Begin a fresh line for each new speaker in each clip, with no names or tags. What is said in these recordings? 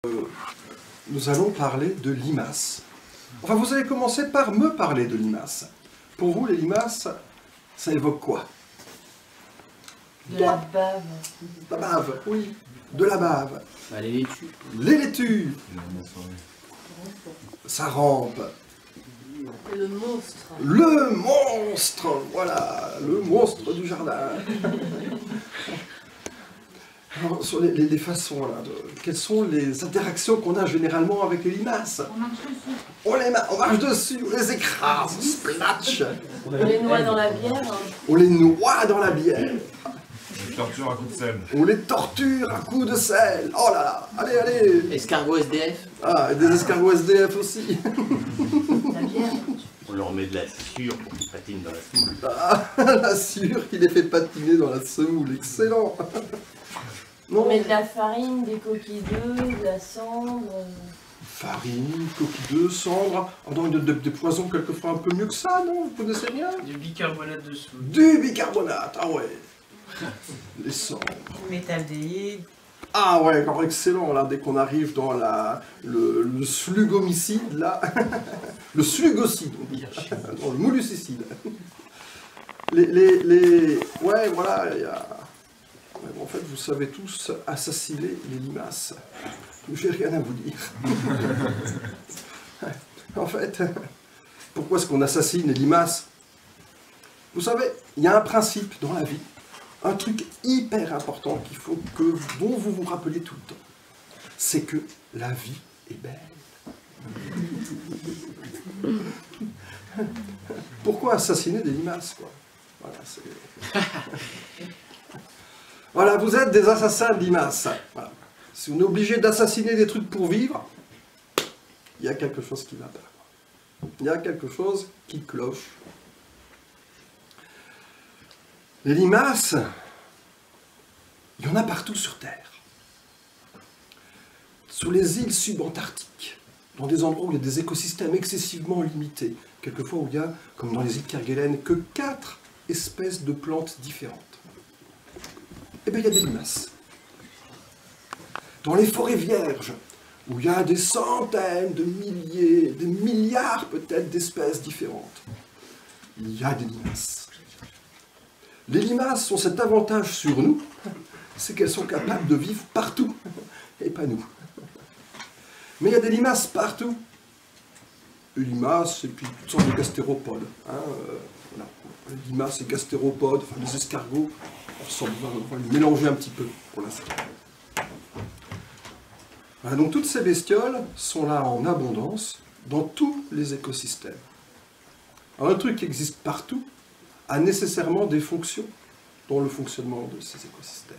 nous allons parler de limaces. Enfin, vous allez commencer par me parler de limaces. Pour vous, les limaces, ça évoque quoi?
De la bave.
La bave, oui. De la bave.
Bah, les laitues.
Les laitues. Ça rampe.
Le monstre.
Le monstre. Voilà, le monstre du jardin. Alors, sur les façons, là, quelles sont les interactions qu'on a généralement avec les limaces? On marche dessus, on les écrase, on splatch.
On les noie dans la bière.
On les noie dans la bière.
On les torture à coups de sel.
On les torture à coups de sel. Oh là là, allez, allez.
Escargot SDF.
Ah, et des escargots SDF aussi.
La bière.
On leur met de la sûre pour qu'ils patinent dans la semoule.
Ah, la sûre qui les fait patiner dans la semoule, excellent.
On met de la farine, des coquilles d'œufs, de la cendre.
Farine, coquilles d'œufs, cendre. Oh non, des poisons quelquefois un peu mieux que ça, non? Vous connaissez rien?
Du bicarbonate de soude.
Du bicarbonate, ah ouais. Les cendres.
Métaldéhyde.
Ah ouais, alors excellent, là, dès qu'on arrive dans le slugomicide, là. Le slugocide, on dit. Non, le moulucicide. Ouais, voilà, il y a... Ouais, bon, en fait, vous savez tous assassiner les limaces. J'ai rien à vous dire. En fait, pourquoi est-ce qu'on assassine les limaces? Vous savez, il y a un principe dans la vie, un truc hyper important qu'il faut que dont vous vous rappeliez tout le temps. C'est que la vie est belle. Pourquoi assassiner des limaces, quoi? Voilà, c'est... Voilà, vous êtes des assassins de limaces. Voilà. Si on est obligé d'assassiner des trucs pour vivre, il y a quelque chose qui va pas. Il y a quelque chose qui cloche. Les limaces, il y en a partout sur Terre. Sur les îles subantarctiques, dans des endroits où il y a des écosystèmes excessivement limités, quelquefois où il y a, comme dans les îles Kerguelen, que 4 espèces de plantes différentes. Eh bien, il y a des limaces. Dans les forêts vierges, où il y a des centaines de milliers, des milliards peut-être d'espèces différentes, il y a des limaces. Les limaces ont cet avantage sur nous, c'est qu'elles sont capables de vivre partout, et pas nous. Mais il y a des limaces partout. Des limaces et puis toutes sortes de gastéropodes. Voilà. Les limaces et gastéropodes, enfin les escargots, on va les mélanger un petit peu pour l'instant. Voilà, donc toutes ces bestioles sont là en abondance dans tous les écosystèmes. Alors, un truc qui existe partout a nécessairement des fonctions dans le fonctionnement de ces écosystèmes.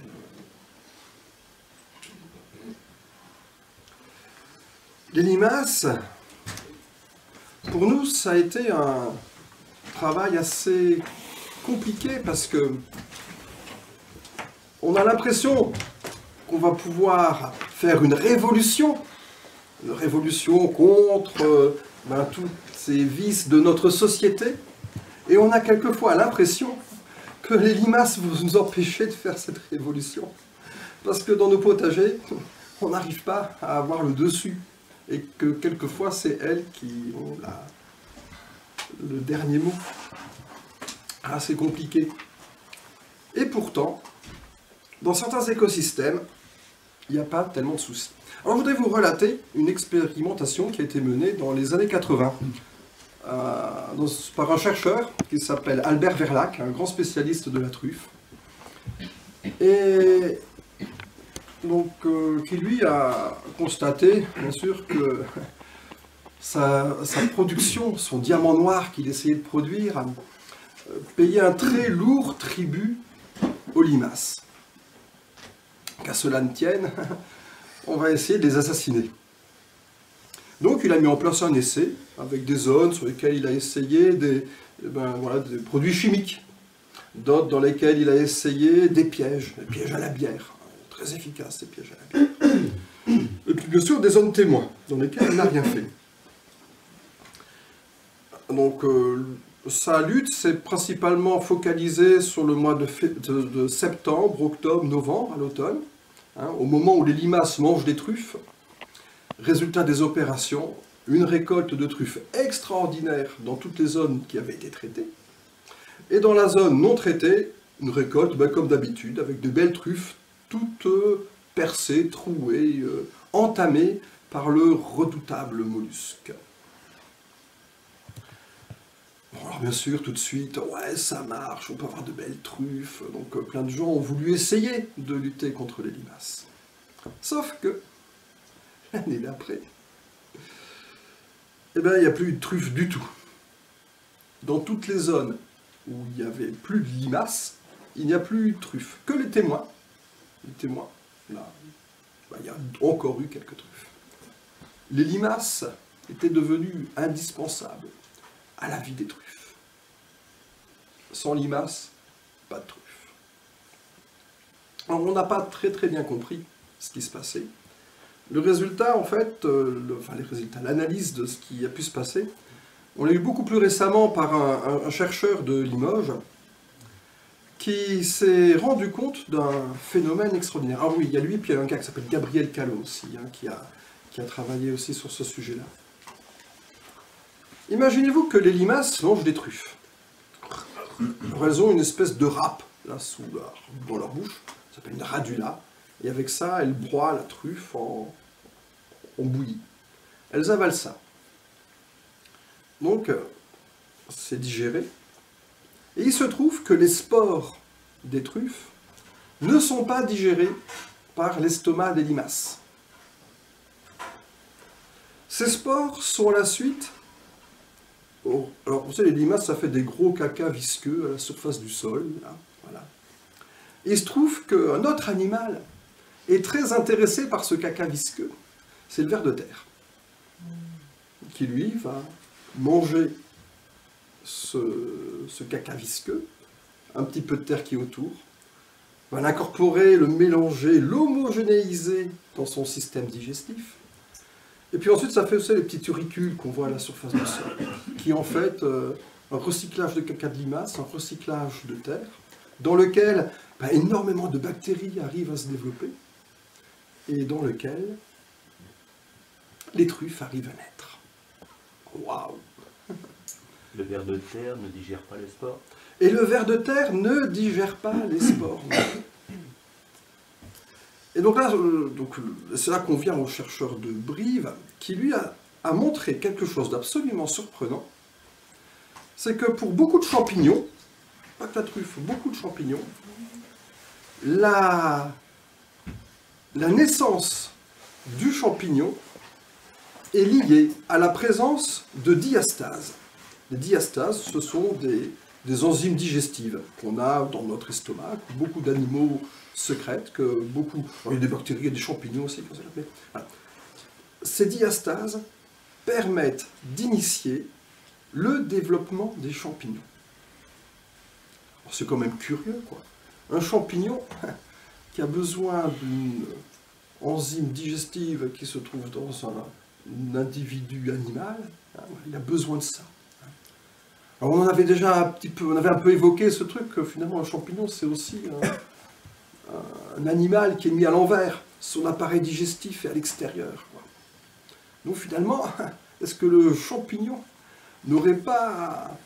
Les limaces, pour nous, ça a été un travail assez compliqué parce que on a l'impression qu'on va pouvoir faire une révolution contre tous ces vices de notre société, et on a quelquefois l'impression que les limaces vont nous empêcher de faire cette révolution, parce que dans nos potagers, on n'arrive pas à avoir le dessus, et que quelquefois c'est elles qui ont le dernier mot. Ah, c'est compliqué. Et pourtant, dans certains écosystèmes, il n'y a pas tellement de soucis. Alors je voudrais vous relater une expérimentation qui a été menée dans les années 80 par un chercheur qui s'appelle Albert Verlaque, un grand spécialiste de la truffe, et donc qui lui a constaté, bien sûr, que sa production, son diamant noir qu'il essayait de produire, payait un très lourd tribut aux limaces. Qu'à cela ne tienne, on va essayer de les assassiner. Donc il a mis en place un essai avec des zones sur lesquelles il a essayé des produits chimiques, d'autres dans lesquelles il a essayé des pièges à la bière, très efficaces ces pièges à la bière. Et puis bien sûr des zones témoins dans lesquelles il n'a rien fait. Donc sa lutte s'est principalement focalisée sur le mois de septembre, octobre, novembre, à l'automne, hein, au moment où les limaces mangent des truffes. Résultat des opérations, une récolte de truffes extraordinaire dans toutes les zones qui avaient été traitées. Et dans la zone non traitée, une récolte comme d'habitude, avec de belles truffes, toutes percées, trouées, entamées par le redoutable mollusque. Bon, alors bien sûr, tout de suite, ouais, ça marche, on peut avoir de belles truffes. Donc plein de gens ont voulu essayer de lutter contre les limaces. Sauf que, l'année d'après, eh bien, il n'y a plus de truffes du tout. Dans toutes les zones où il n'y avait plus de limaces, il n'y a plus de truffes. Que les témoins, là, il y a encore eu quelques truffes. Les limaces étaient devenues indispensables à la vie des truffes. Sans limaces, pas de truffes. Alors, on n'a pas très bien compris ce qui se passait. Le résultat, en fait, l'analyse de ce qui a pu se passer, on l'a eu beaucoup plus récemment par un chercheur de Limoges qui s'est rendu compte d'un phénomène extraordinaire. Ah oui, il y a lui, puis il y a un gars qui s'appelle Gabriel Callot aussi, qui a travaillé aussi sur ce sujet-là. Imaginez-vous que les limaces mangent des truffes. Alors, elles ont une espèce de râpe là, dans leur bouche, ça s'appelle une radula, et avec ça, elles broient la truffe en bouillie. Elles avalent ça. Donc, c'est digéré. Et il se trouve que les spores des truffes ne sont pas digérés par l'estomac des limaces. Ces spores sont à la suite... Alors, vous savez, les limaces, ça fait des gros caca visqueux à la surface du sol. Là, voilà. Et il se trouve qu'un autre animal est très intéressé par ce caca visqueux. C'est le ver de terre, qui lui va manger ce caca visqueux, un petit peu de terre qui est autour, va l'incorporer, le mélanger, l'homogénéiser dans son système digestif. Et puis ensuite, ça fait aussi les petits turicules qu'on voit à la surface du sol, qui est en fait un recyclage de caca de limace, un recyclage de terre, dans lequel énormément de bactéries arrivent à se développer, et dans lequel les truffes arrivent à naître. Waouh!
Le ver de terre ne digère pas les spores.
Et le ver de terre ne digère pas les spores. Et donc là, c'est là qu'on vient au chercheur de Brive, qui lui a montré quelque chose d'absolument surprenant. C'est que pour beaucoup de champignons, pas que la truffe, beaucoup de champignons, la naissance du champignon est liée à la présence de diastases. Les diastases, ce sont des enzymes digestives qu'on a dans notre estomac, que beaucoup d'animaux sécrètent, il y a des bactéries, il y a des champignons aussi. Voilà. Ces diastases permettent d'initier le développement des champignons. C'est quand même curieux, quoi. Un champignon qui a besoin d'une enzyme digestive qui se trouve dans un individu animal, il a besoin de ça. Alors on avait déjà on avait un peu évoqué ce truc que finalement un champignon c'est aussi un animal qui est mis à l'envers, son appareil digestif est à l'extérieur. Donc finalement, est-ce que le champignon n'aurait pas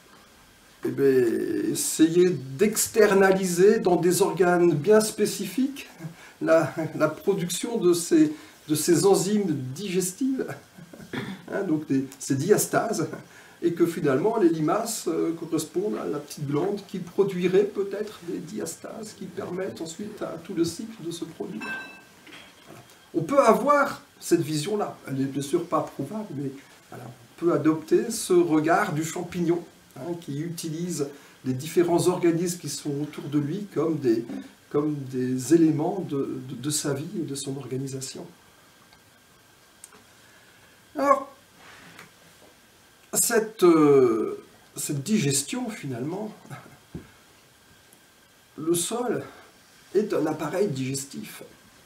essayé d'externaliser dans des organes bien spécifiques la production de ces enzymes digestives, donc ces diastases, et que finalement les limaces correspondent à la petite glande qui produirait peut-être des diastases qui permettent ensuite à tout le cycle de se produire. Voilà. On peut avoir cette vision-là, elle n'est bien sûr pas prouvable, mais voilà, on peut adopter ce regard du champignon qui utilise les différents organismes qui sont autour de lui comme des éléments de sa vie et de son organisation. Alors, cette digestion, finalement, le sol est un appareil digestif.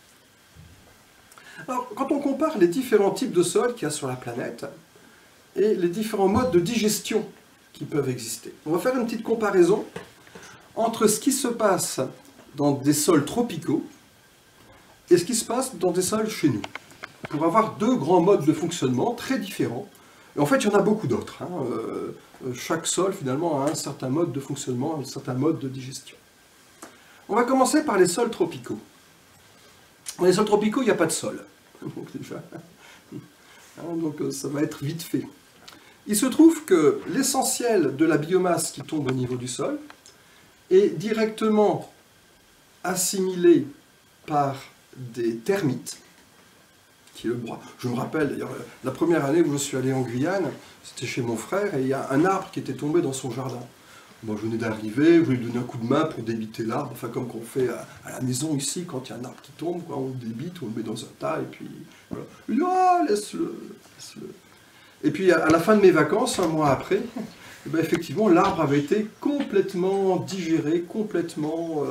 Alors, quand on compare les différents types de sols qu'il y a sur la planète et les différents modes de digestion qui peuvent exister, on va faire une petite comparaison entre ce qui se passe dans des sols tropicaux et ce qui se passe dans des sols chez nous. pour avoir deux grands modes de fonctionnement très différents. Et en fait, il y en a beaucoup d'autres. Hein. Chaque sol, finalement, a un certain mode de fonctionnement, un certain mode de digestion. On va commencer par les sols tropicaux. Dans les sols tropicaux, il n'y a pas de sol. Donc, déjà, donc ça va être vite fait. Il se trouve que l'essentiel de la biomasse qui tombe au niveau du sol est directement assimilé par des termites, qui est le bois. Je me rappelle d'ailleurs, la première année où je suis allé en Guyane, c'était chez mon frère, et il y a un arbre qui était tombé dans son jardin. Moi, je venais d'arriver, je voulais lui donner un coup de main pour débiter l'arbre, enfin comme qu'on fait à la maison ici, quand il y a un arbre qui tombe, quoi, on le débite, on le met dans un tas, et puis voilà. Il dit, oh, laisse-le, laisse-le. Et puis à la fin de mes vacances, un mois après, eh bien, effectivement, l'arbre avait été complètement digéré, complètement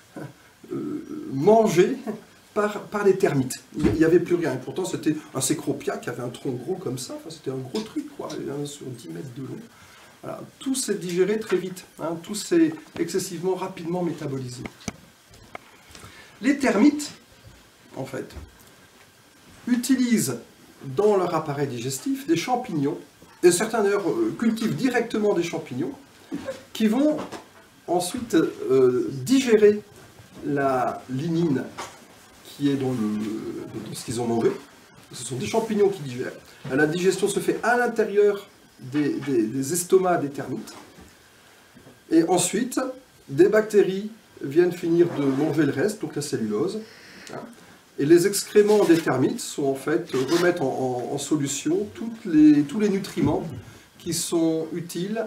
mangé par les termites. Il n'y avait plus rien. Et pourtant, c'était un cécropia qui avait un tronc gros comme ça. Enfin, c'était un gros truc, quoi, sur 10 mètres de long. Voilà. Tout s'est digéré très vite. Hein, tout s'est excessivement rapidement métabolisé. Les termites, en fait, utilisent dans leur appareil digestif des champignons, et certains d'ailleurs cultivent directement des champignons, qui vont ensuite digérer la lignine qui est dans ce qu'ils ont mangé. Ce sont des champignons qui digèrent. La digestion se fait à l'intérieur des estomacs des termites. Et ensuite, des bactéries viennent finir de manger le reste, donc la cellulose. Et les excréments des termites sont en fait, remettent en solution tous les nutriments qui sont utiles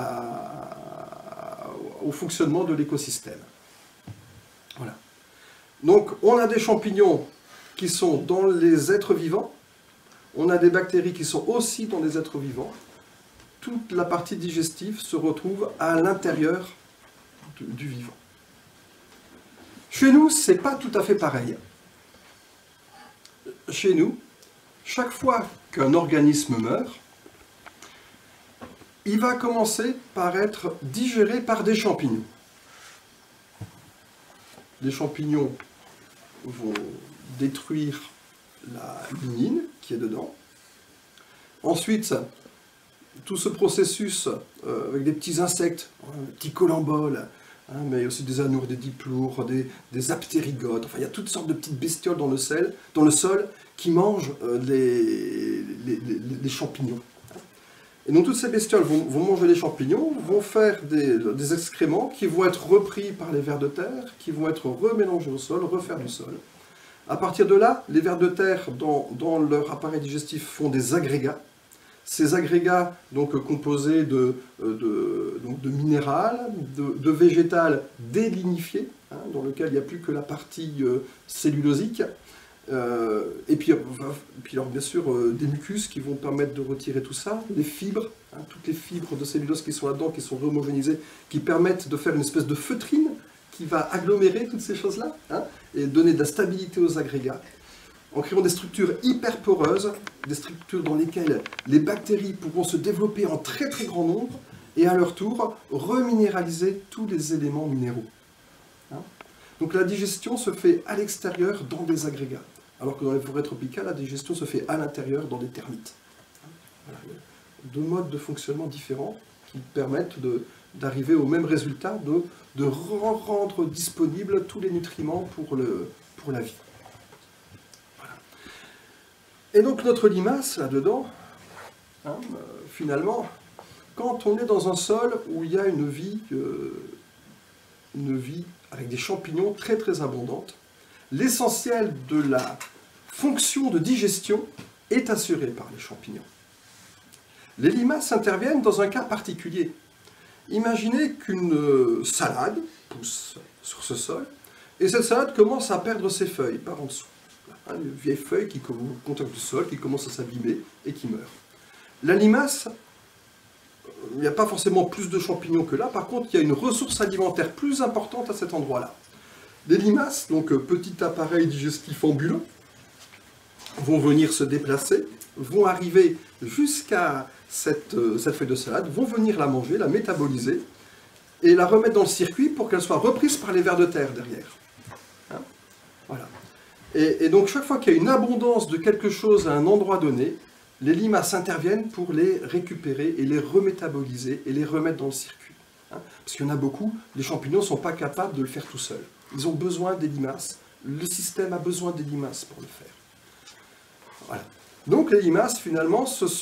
au fonctionnement de l'écosystème. Voilà. Donc, on a des champignons qui sont dans les êtres vivants, on a des bactéries qui sont aussi dans les êtres vivants. Toute la partie digestive se retrouve à l'intérieur du vivant. Chez nous, ce n'est pas tout à fait pareil. Chez nous, chaque fois qu'un organisme meurt, il va commencer par être digéré par des champignons. Les champignons vont détruire la lignine qui est dedans. Ensuite, tout ce processus avec des petits insectes, des petits colamboles, mais aussi des anoures, des diploures, des aptérygotes, enfin il y a toutes sortes de petites bestioles dans le sol qui mangent les champignons. Et donc toutes ces bestioles vont manger les champignons, vont faire des excréments qui vont être repris par les vers de terre, qui vont être remélangés au sol, refaire du sol. À partir de là, les vers de terre, dans leur appareil digestif, font des agrégats. Ces agrégats, donc composés de minéral, de végétal délignifié, dans lequel il n'y a plus que la partie cellulosique, et puis alors, bien sûr des mucus qui vont permettre de retirer tout ça, les fibres, toutes les fibres de cellulose qui sont là-dedans, qui sont homogénéisées, qui permettent de faire une espèce de feutrine qui va agglomérer toutes ces choses-là, et donner de la stabilité aux agrégats, en créant des structures hyper poreuses, des structures dans lesquelles les bactéries pourront se développer en très très grand nombre, et à leur tour reminéraliser tous les éléments minéraux. Donc la digestion se fait à l'extérieur dans des agrégats, alors que dans les forêts tropicales, la digestion se fait à l'intérieur dans des termites. Voilà. Deux modes de fonctionnement différents qui permettent d'arriver au même résultat, de rendre disponibles tous les nutriments pour la vie. Voilà. Et donc notre limace, là-dedans, finalement, quand on est dans un sol où il y a une vie avec des champignons très très abondantes, l'essentiel de la fonction de digestion est assuré par les champignons. Les limaces interviennent dans un cas particulier. Imaginez qu'une salade pousse sur ce sol, et cette salade commence à perdre ses feuilles par en dessous. Une vieille feuille qui est au contact du sol, qui commence à s'abîmer et qui meurt. La limace, il n'y a pas forcément plus de champignons que là, par contre il y a une ressource alimentaire plus importante à cet endroit-là. Les limaces, donc petit appareil digestif ambulant, vont venir se déplacer, vont arriver jusqu'à cette feuille de salade, vont venir la manger, la métaboliser, et la remettre dans le circuit pour qu'elle soit reprise par les vers de terre derrière. Voilà. Et donc chaque fois qu'il y a une abondance de quelque chose à un endroit donné, les limaces interviennent pour les récupérer et les remétaboliser et les remettre dans le circuit. Hein. Parce qu'il y en a beaucoup, les champignons ne sont pas capables de le faire tout seuls. Ils ont besoin des limaces. Le système a besoin des limaces pour le faire. Voilà. Donc les limaces, finalement,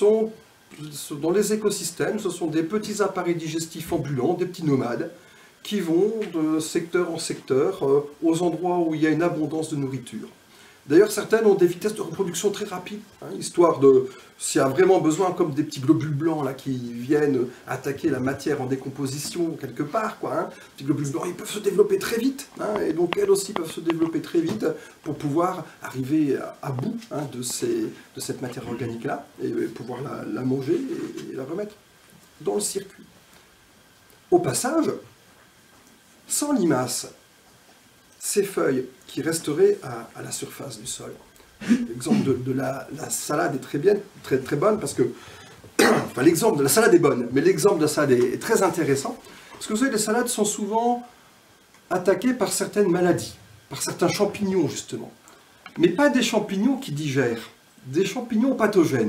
dans les écosystèmes, ce sont des petits appareils digestifs ambulants, des petits nomades, qui vont de secteur en secteur, aux endroits où il y a une abondance de nourriture. D'ailleurs, certaines ont des vitesses de reproduction très rapides, hein, histoire de, s'il y a vraiment besoin, comme des petits globules blancs là, qui viennent attaquer la matière en décomposition quelque part, quoi, hein. Les petits globules blancs, ils peuvent se développer très vite, hein, et donc elles aussi peuvent se développer très vite pour pouvoir arriver à bout, hein, de cette matière organique-là, et pouvoir la manger et la remettre dans le circuit. Au passage, sans limaces, ces feuilles qui resteraient à la surface du sol. L'exemple de la salade est très bonne parce que, enfin l'exemple de la salade est bonne, mais l'exemple de la salade est très intéressant parce que vous savez, les salades sont souvent attaquées par certaines maladies, par certains champignons justement, mais pas des champignons qui digèrent, des champignons pathogènes,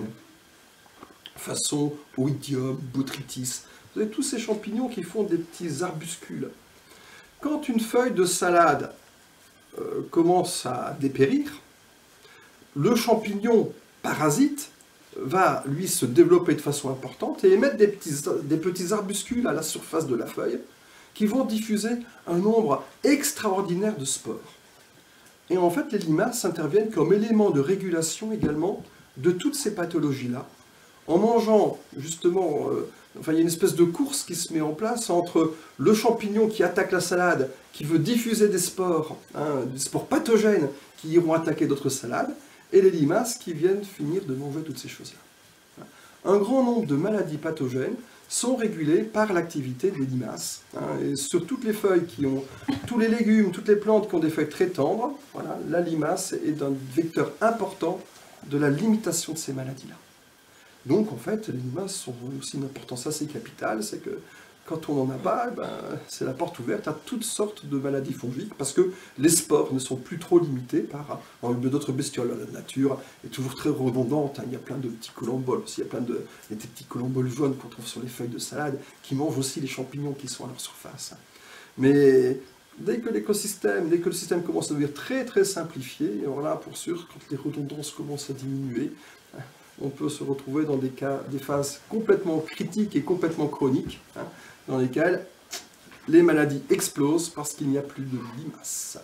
façon oïdium, botrytis. Vous avez tous ces champignons qui font des petits arbuscules. Quand une feuille de salade commence à dépérir, le champignon parasite va, lui, se développer de façon importante et émettre des petits arbuscules à la surface de la feuille qui vont diffuser un nombre extraordinaire de spores. Et en fait, les limaces interviennent comme élément de régulation également de toutes ces pathologies-là, en mangeant justement... Enfin, il y a une espèce de course qui se met en place entre le champignon qui attaque la salade, qui veut diffuser des spores, hein, des spores pathogènes qui iront attaquer d'autres salades, et les limaces qui viennent finir de manger toutes ces choses-là. Un grand nombre de maladies pathogènes sont régulées par l'activité des limaces. Hein, et sur toutes les feuilles tous les légumes, toutes les plantes qui ont des feuilles très tendres, voilà, la limace est un vecteur important de la limitation de ces maladies-là. Donc, en fait, les limaces ont aussi une importance assez capitale, c'est que quand on n'en a pas, c'est la porte ouverte à toutes sortes de maladies fongiques, parce que les spores ne sont plus trop limités par d'autres bestioles. La nature est toujours très redondante, hein. Il y a plein de petits colomboles aussi, il y a des petits colomboles jaunes qu'on trouve sur les feuilles de salade, qui mangent aussi les champignons qui sont à leur surface. Mais dès que le système commence à devenir très très simplifié, et alors là, pour sûr, quand les redondances commencent à diminuer, on peut se retrouver dans des phases complètement critiques et complètement chroniques, hein, dans lesquelles les maladies explosent parce qu'il n'y a plus de limaces.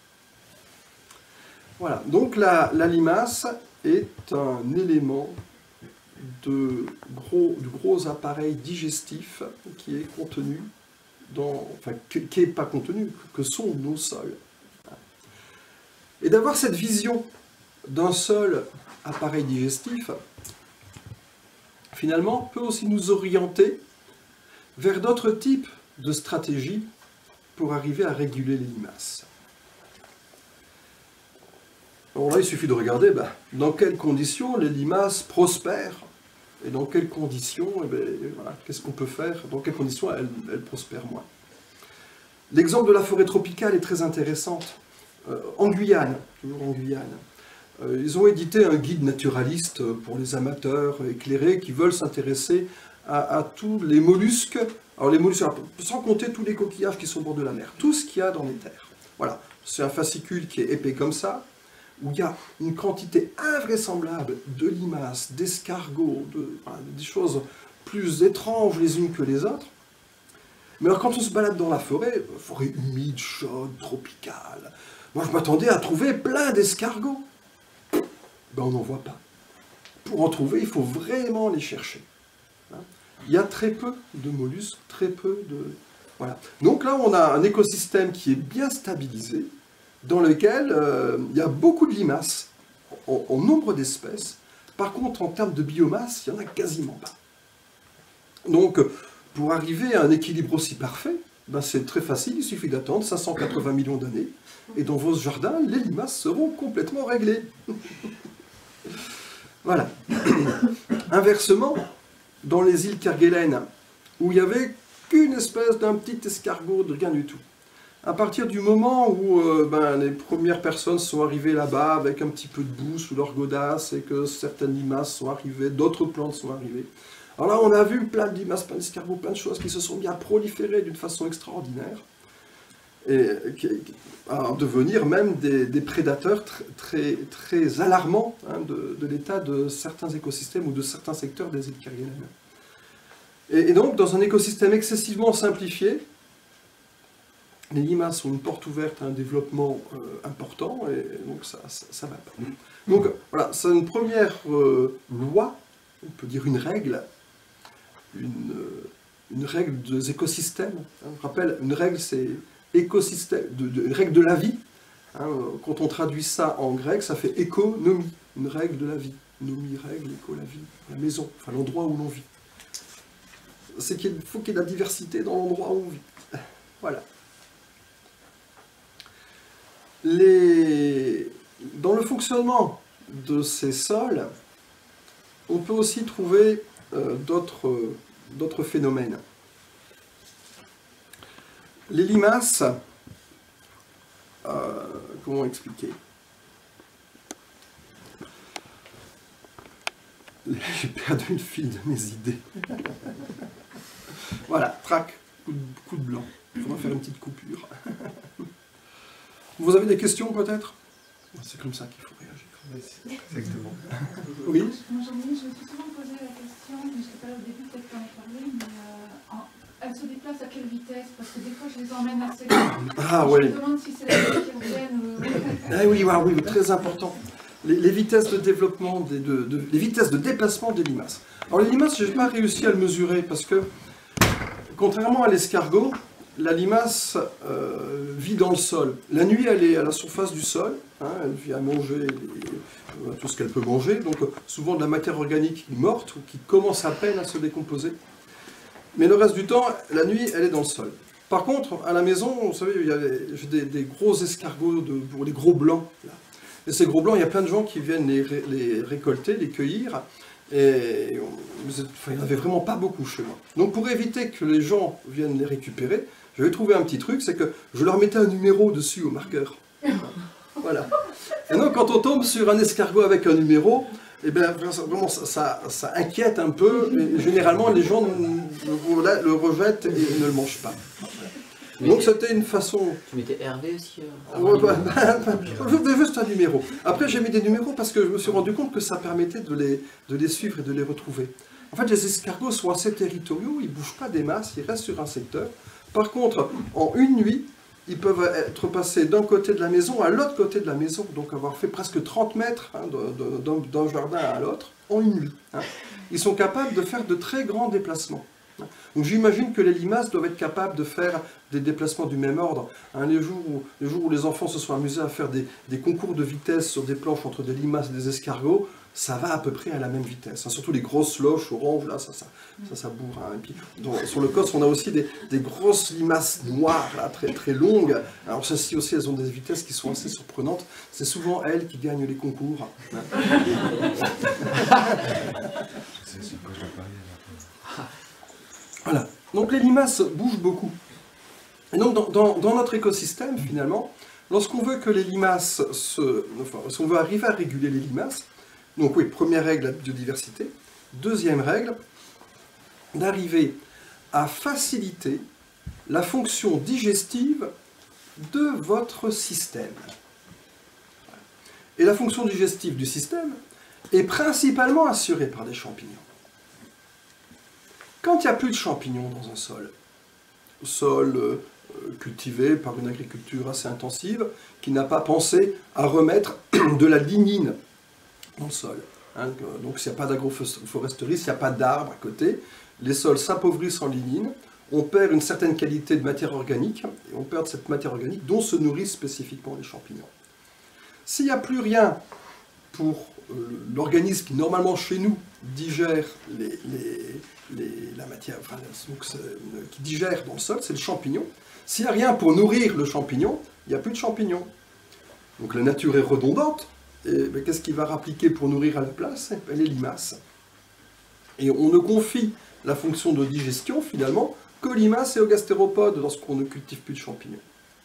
Voilà, donc la limace est un élément de gros appareil digestif qui est contenu qui n'est pas contenu, que sont nos sols. Et d'avoir cette vision d'un seul appareil digestif, finalement, peut aussi nous orienter vers d'autres types de stratégies pour arriver à réguler les limaces. Alors là, il suffit de regarder dans quelles conditions les limaces prospèrent et dans quelles conditions, voilà, qu'est-ce qu'on peut faire, dans quelles conditions elles prospèrent moins. L'exemple de la forêt tropicale est très intéressante. En Guyane, toujours en Guyane, ils ont édité un guide naturaliste pour les amateurs éclairés qui veulent s'intéresser à tous les mollusques, alors les mollusques, sans compter tous les coquillages qui sont au bord de la mer, tout ce qu'il y a dans les terres. Voilà, c'est un fascicule qui est épais comme ça, où il y a une quantité invraisemblable de limaces, d'escargots, des choses plus étranges les unes que les autres. Mais alors quand on se balade dans la forêt humide, chaude, tropicale, moi je m'attendais à trouver plein d'escargots. On n'en voit pas. Pour en trouver, il faut vraiment les chercher. Il y a très peu de mollusques, très peu de... Voilà. Donc là, on a un écosystème qui est bien stabilisé, dans lequel il y a beaucoup de limaces, en nombre d'espèces. Par contre, en termes de biomasse, il n'y en a quasiment pas. Donc, pour arriver à un équilibre aussi parfait, c'est très facile, il suffit d'attendre 580 millions d'années, et dans vos jardins, les limaces seront complètement réglées. Voilà. Inversement, dans les îles Kerguelen, où il n'y avait qu'une espèce d'un petit escargot, de rien du tout, à partir du moment où les premières personnes sont arrivées là-bas avec un petit peu de boue sous leur godasse et que certaines limaces sont arrivées, d'autres plantes sont arrivées. Alors là, on a vu plein de limaces, plein d'escargots, plein de choses qui se sont bien proliférées d'une façon extraordinaire et à devenir même des prédateurs très, très alarmants de l'état de certains écosystèmes ou de certains secteurs des îles Kerguelen. Et donc, dans un écosystème excessivement simplifié, les limaces ont une porte ouverte à un développement important, et donc ça ne va pas. Donc voilà, c'est une première loi, on peut dire une règle, une règle des écosystèmes. Je rappelle, une règle, c'est écosystème, une règle de la vie. Quand on traduit ça en grec, ça fait économie, une règle de la vie. Nomie, règle, éco, la vie, la maison, enfin l'endroit où l'on vit. C'est qu'il faut qu'il y ait de la diversité dans l'endroit où on vit. Voilà. Dans le fonctionnement de ces sols, on peut aussi trouver d'autres phénomènes. Les limaces, comment expliquer? J'ai perdu le fil de mes idées. Voilà, trac, coup de blanc. Il faudra faire une petite coupure. Vous avez des questions peut-être? C'est comme ça qu'il faut réagir.
Exactement.
Oui.
Moi j'en ai une, je me suis souvent posé la question, mais je n'étais pas là au début, peut-être qu'on en parlé, mais elles se déplacent à quelle vitesse? Parce que des fois je les emmène assez loin.
Ah
Je
oui.
me demande si c'est la vitesse qui reviennent ou...
Ah oui, très important. Les vitesses de développement, les vitesses de déplacement des limaces. Alors les limaces, je n'ai pas réussi à le mesurer parce que, contrairement à l'escargot, la limace vit dans le sol. La nuit, elle est à la surface du sol, elle vient manger tout ce qu'elle peut manger, donc souvent de la matière organique morte ou qui commence à peine à se décomposer. Mais le reste du temps, la nuit, elle est dans le sol. Par contre, à la maison, vous savez, j'ai des gros escargots pour les gros blancs. Là. Et ces gros blancs, il y a plein de gens qui viennent les récolter, les cueillir. Et il n'y en avait vraiment pas beaucoup chez moi. Donc pour éviter que les gens viennent les récupérer, j'avais trouvé un petit truc, c'est que je leur mettais un numéro dessus au marqueur. Voilà. Et donc quand on tombe sur un escargot avec un numéro, eh bien, vraiment, ça inquiète un peu. Et généralement, les gens le rejettent et ne le mangent pas. Donc c'était une façon...
Tu mettais Hervé aussi
juste un numéro. Après j'ai mis des numéros parce que je me suis rendu compte que ça permettait de les suivre et de les retrouver. En fait les escargots sont assez territoriaux, ils ne bougent pas des masses, ils restent sur un secteur. Par contre, en une nuit, ils peuvent être passés d'un côté de la maison à l'autre côté de la maison, donc avoir fait presque 30 mètres d'un jardin à l'autre en une nuit. Ils sont capables de faire de très grands déplacements. Donc j'imagine que les limaces doivent être capables de faire des déplacements du même ordre. Les jours où les enfants se sont amusés à faire des concours de vitesse sur des planches entre des limaces et des escargots, ça va à peu près à la même vitesse. Surtout les grosses loches oranges, là, ça bourre. Et puis, sur le Causse, on a aussi des grosses limaces noires, là, très, très longues. Alors celles-ci aussi, elles ont des vitesses qui sont assez surprenantes. C'est souvent elles qui gagnent les concours.
C'est sur quoi je dois parler.
Voilà. Donc les limaces bougent beaucoup. Et donc dans notre écosystème, finalement, lorsqu'on veut que les limaces si on veut arriver à réguler les limaces, donc oui, première règle, la biodiversité. Deuxième règle, d'arriver à faciliter la fonction digestive de votre système. Et la fonction digestive du système est principalement assurée par des champignons. Quand il n'y a plus de champignons dans un sol cultivé par une agriculture assez intensive, qui n'a pas pensé à remettre de la lignine dans le sol. Donc s'il n'y a pas d'agroforesterie, s'il n'y a pas d'arbres à côté, les sols s'appauvrissent en lignine, on perd une certaine qualité de matière organique, et on perd cette matière organique dont se nourrissent spécifiquement les champignons. S'il n'y a plus rien pour l'organisme qui, normalement, chez nous, digère la matière, qui digère dans le sol, c'est le champignon. S'il n'y a rien pour nourrir le champignon, il n'y a plus de champignons. Donc la nature est redondante, et qu'est-ce qui va rappliquer pour nourrir à la place? Les limaces. Et on ne confie la fonction de digestion, finalement, qu'aux limaces et aux gastéropodes lorsqu'on ne cultive plus de champignons.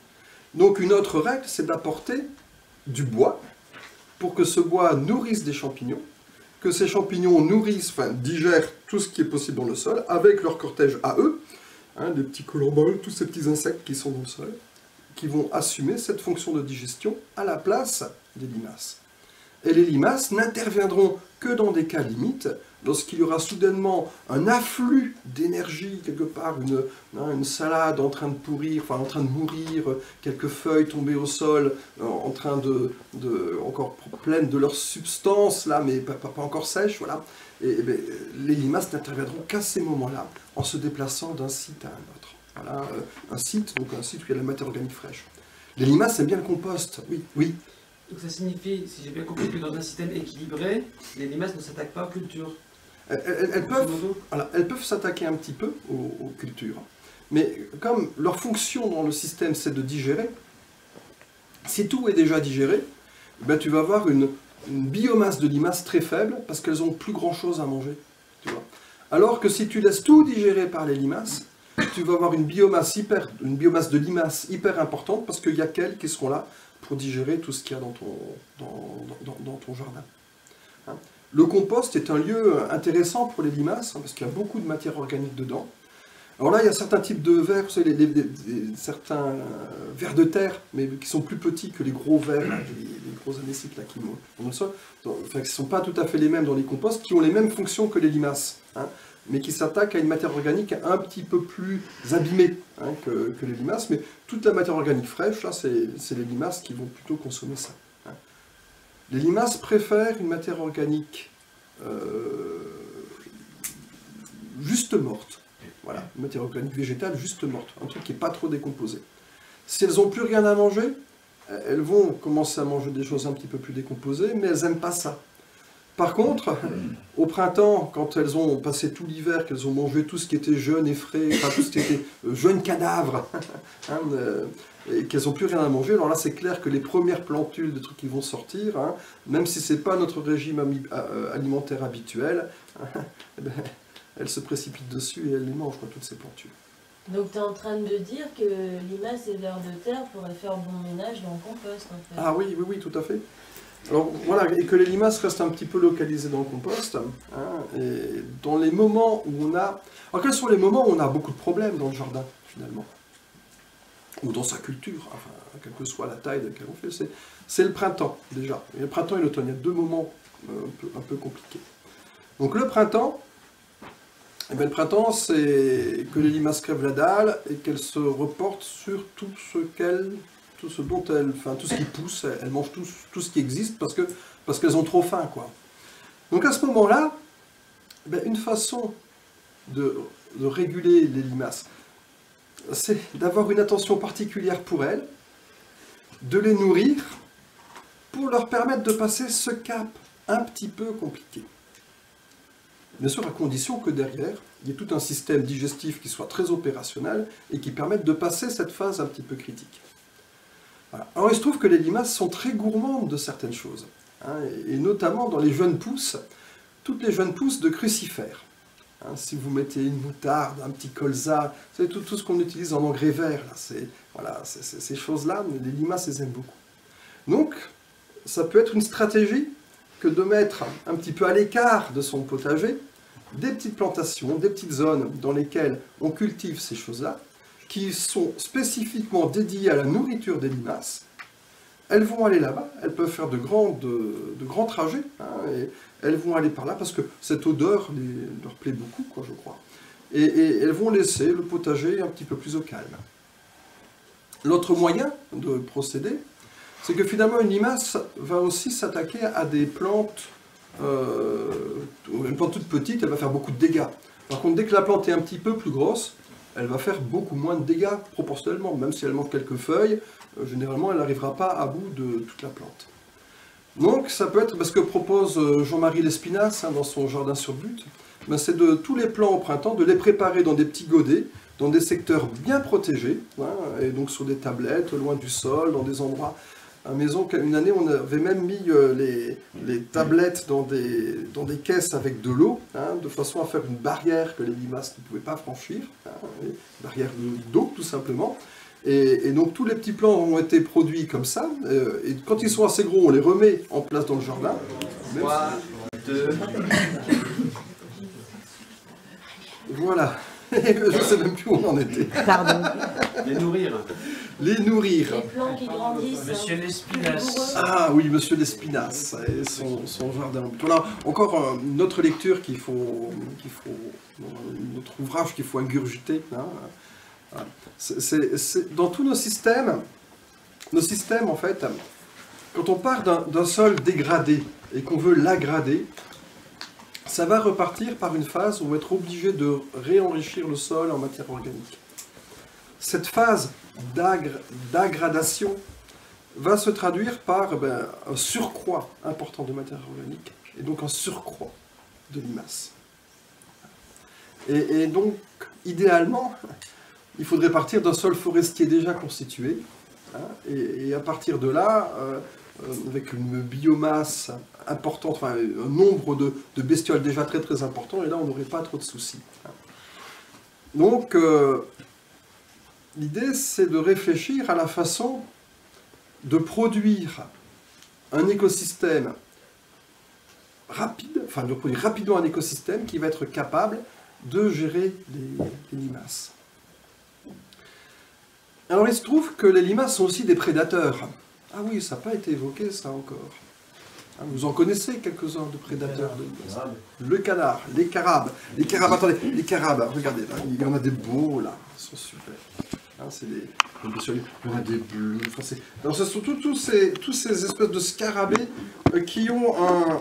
Donc une autre règle, c'est d'apporter du bois pour que ce bois nourrisse des champignons, que ces champignons nourrissent, enfin digèrent tout ce qui est possible dans le sol, avec leur cortège à eux, hein, les petits colomboles, tous ces petits insectes qui sont dans le sol, qui vont assumer cette fonction de digestion à la place des limaces. Et les limaces n'interviendront que dans des cas limites, lorsqu'il y aura soudainement un afflux d'énergie, quelque part, une salade en train de pourrir, enfin en train de mourir, quelques feuilles tombées au sol, en train encore pleines de leur substance, là, mais pas encore sèches, voilà. Et bien, les limaces n'interviendront qu'à ces moments-là, en se déplaçant d'un site à un autre. Voilà, un site où il y a de la matière organique fraîche. Les limaces aiment bien le compost, oui, oui.
Donc ça signifie, si j'ai bien compris, que dans un système équilibré, les limaces ne s'attaquent pas aux cultures.
Elles peuvent s'attaquer un petit peu aux cultures, mais comme leur fonction dans le système c'est de digérer, si tout est déjà digéré, ben tu vas avoir une biomasse de limaces très faible parce qu'elles n'ont plus grand chose à manger. Tu vois. Alors que si tu laisses tout digérer par les limaces, tu vas avoir une biomasse de limaces hyper importante parce qu'il y a qu'elles qui seront là pour digérer tout ce qu'il y a dans ton jardin. Hein. Le compost est un lieu intéressant pour les limaces, hein, parce qu'il y a beaucoup de matière organique dedans. Alors là, il y a certains types de vers, vous savez, certains vers de terre, mais qui sont plus petits que les gros vers, là, les gros anécites là, qui montent dans le sol, enfin, qui ne sont pas tout à fait les mêmes dans les composts, qui ont les mêmes fonctions que les limaces, hein, mais qui s'attaquent à une matière organique un petit peu plus abîmée, hein, que les limaces. Mais toute la matière organique fraîche, là, c'est les limaces qui vont plutôt consommer ça. Hein. Les limaces préfèrent une matière organique juste morte. Voilà, une matière organique végétale juste morte, un truc qui n'est pas trop décomposé. Si elles n'ont plus rien à manger, elles vont commencer à manger des choses un petit peu plus décomposées, mais elles n'aiment pas ça. Par contre, au printemps, quand elles ont passé tout l'hiver, qu'elles ont mangé tout ce qui était jeune et frais, enfin tout ce qui était jeune cadavre, hein, et qu'elles n'ont plus rien à manger, alors là c'est clair que les premières plantules de trucs qui vont sortir, hein, même si ce n'est pas notre régime alimentaire habituel, eh ben, elles se précipitent dessus et elles les mangent, quoi, toutes ces plantules.
Donc tu es en train de dire que limaces et vers de terre pourraient faire bon ménage dans le compost en fait.
Ah oui, oui, oui, tout à fait. Alors voilà, et que les limaces restent un petit peu localisées dans le compost, hein, et dans les moments où on a... Alors quels sont les moments où on a beaucoup de problèmes dans le jardin, finalement? Ou dans sa culture, enfin, quelle que soit la taille de laquelle on fait, c'est le printemps, déjà. Et le printemps et l'automne, il y a deux moments un peu compliqués. Donc le printemps, eh bien, le printemps, c'est que les limaces crèvent la dalle et qu'elles se reportent sur tout ce dont elles, enfin tout ce qui pousse, elles mangent tout ce qui existe parce qu'elles ont trop faim, quoi. Donc à ce moment-là, eh bien, une façon de réguler les limaces, c'est d'avoir une attention particulière pour elles, de les nourrir, pour leur permettre de passer ce cap un petit peu compliqué. Bien sûr, à condition que derrière, il y ait tout un système digestif qui soit très opérationnel et qui permette de passer cette phase un petit peu critique. Voilà. Alors il se trouve que les limaces sont très gourmandes de certaines choses, hein, et notamment dans les jeunes pousses, toutes les jeunes pousses de crucifères. Hein, si vous mettez une moutarde, un petit colza, c'est tout ce qu'on utilise en engrais vert, voilà, ces choses-là, les limaces les aiment beaucoup. Donc, ça peut être une stratégie que de mettre un petit peu à l'écart de son potager des petites plantations, des petites zones dans lesquelles on cultive ces choses-là, qui sont spécifiquement dédiées à la nourriture des limaces. Elles vont aller là-bas, elles peuvent faire de grands trajets, hein, et elles vont aller par là parce que cette odeur leur plaît beaucoup, quoi, je crois. Et elles vont laisser le potager un petit peu plus au calme. L'autre moyen de procéder, c'est que finalement une limace va aussi s'attaquer à des plantes, une plante toute petite, elle va faire beaucoup de dégâts. Par contre, dès que la plante est un petit peu plus grosse, elle va faire beaucoup moins de dégâts proportionnellement, même si elle manque quelques feuilles, généralement elle n'arrivera pas à bout de toute la plante. Donc ça peut être, parce que propose Jean-Marie Lespinasse, hein, dans son jardin sur but, ben, c'est de tous les plants au printemps, de les préparer dans des petits godets, dans des secteurs bien protégés, hein, et donc sur des tablettes, loin du sol, dans des endroits... À la maison, une année, on avait même mis les tablettes dans des caisses avec de l'eau, hein, de façon à faire une barrière que les limaces ne pouvaient pas franchir, hein, une barrière d'eau tout simplement. Et donc tous les petits plants ont été produits comme ça, et quand ils sont assez gros, on les remet en place dans le jardin.
3, 2,
Voilà. Je ne sais même plus où on en était.
Pardon.
les nourrir.
Les nourrir.
Les plants qui grandissent.
Monsieur
hein.
Lespinasse.
Ah oui, Monsieur Lespinasse et son jardin. Voilà, encore une autre lecture notre ouvrage qu'il faut ingurgiter. Hein. Voilà. Dans tous nos systèmes en fait, quand on part d'un sol dégradé et qu'on veut l'aggrader, ça va repartir par une phase où on va être obligé de réenrichir le sol en matière organique. Cette phase d'aggradation va se traduire par un surcroît important de matière organique et donc un surcroît de limaces. Et donc, idéalement, il faudrait partir d'un sol forestier déjà constitué, hein, et à partir de là, avec une biomasse importante, enfin un nombre de bestioles déjà très très important, et là on n'aurait pas trop de soucis. Hein. Donc, l'idée c'est de réfléchir à la façon de produire un écosystème rapide, enfin de produire rapidement un écosystème qui va être capable de gérer les limaces. Alors il se trouve que les limaces sont aussi des prédateurs. Ah oui, ça n'a pas été évoqué ça encore. Hein, vous en connaissez quelques-uns de prédateurs de limaces. Le canard, les carabes. Les carabes, attendez, les carabes, regardez, là, il y en a des beaux là, ils sont super. Hein, c'est des... Il y en a des bleus. Enfin, alors ce sont tous ces espèces de scarabées qui ont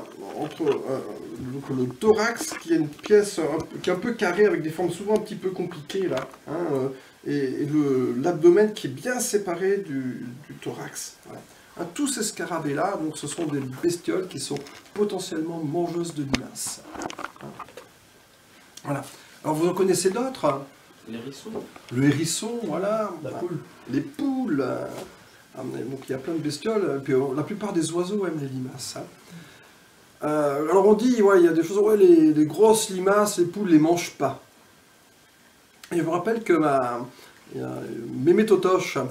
donc le thorax qui est une pièce qui est un peu carrée avec des formes souvent un petit peu compliquées là. Hein, et l'abdomen qui est bien séparé du thorax. Voilà. Hein, tous ces scarabées-là, donc, ce sont des bestioles qui sont potentiellement mangeuses de limaces. Hein. Voilà. Alors vous en connaissez d'autres?
Les hérissons.
Le hérisson, voilà.
La poule.
Les poules. Donc il y a plein de bestioles. Et puis, la plupart des oiseaux aiment les limaces. Hein. Alors on dit, ouais, il y a des choses, ouais, les grosses limaces, les poules ne les mangent pas. Et je me rappelle que Mémé Totoche,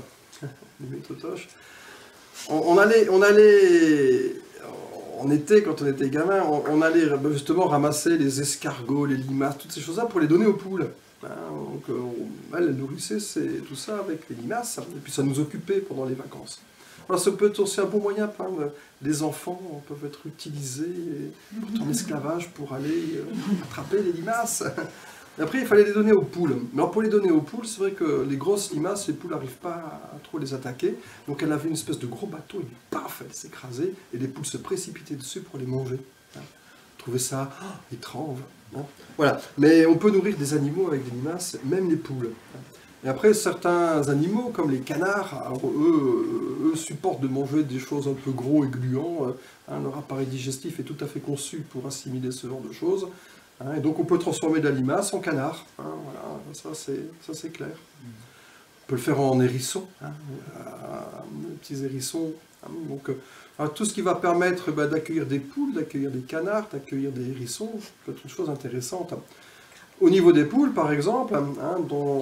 on était, quand on était gamin, on allait justement ramasser les escargots, les limaces, toutes ces choses-là pour les donner aux poules. Hein, donc, elles nourrissaient tout ça avec les limaces, et puis ça nous occupait pendant les vacances. Alors, ça peut être aussi un bon moyen, les enfants peuvent être utilisés en esclavage pour aller attraper les limaces. Et après, il fallait les donner aux poules. Mais alors, pour les donner aux poules, c'est vrai que les grosses limaces, les poules n'arrivent pas à trop les attaquer. Donc, elle avait une espèce de gros bateau, et paf, elle s'écrasait, et les poules se précipitaient dessus pour les manger. Hein. Je trouvais ça étrange. Hein. Voilà. Mais on peut nourrir des animaux avec des limaces, même les poules. Et après, certains animaux, comme les canards, alors, eux supportent de manger des choses un peu gros et gluants. Hein, leur appareil digestif est tout à fait conçu pour assimiler ce genre de choses. Hein, et donc on peut transformer de la limace en canard. Hein, voilà, ça c'est clair. On peut le faire en hérisson, hein, des petits hérissons. Hein, donc tout ce qui va permettre d'accueillir des poules, d'accueillir des canards, d'accueillir des hérissons, peut être une chose intéressante. Au niveau des poules, par exemple, hein,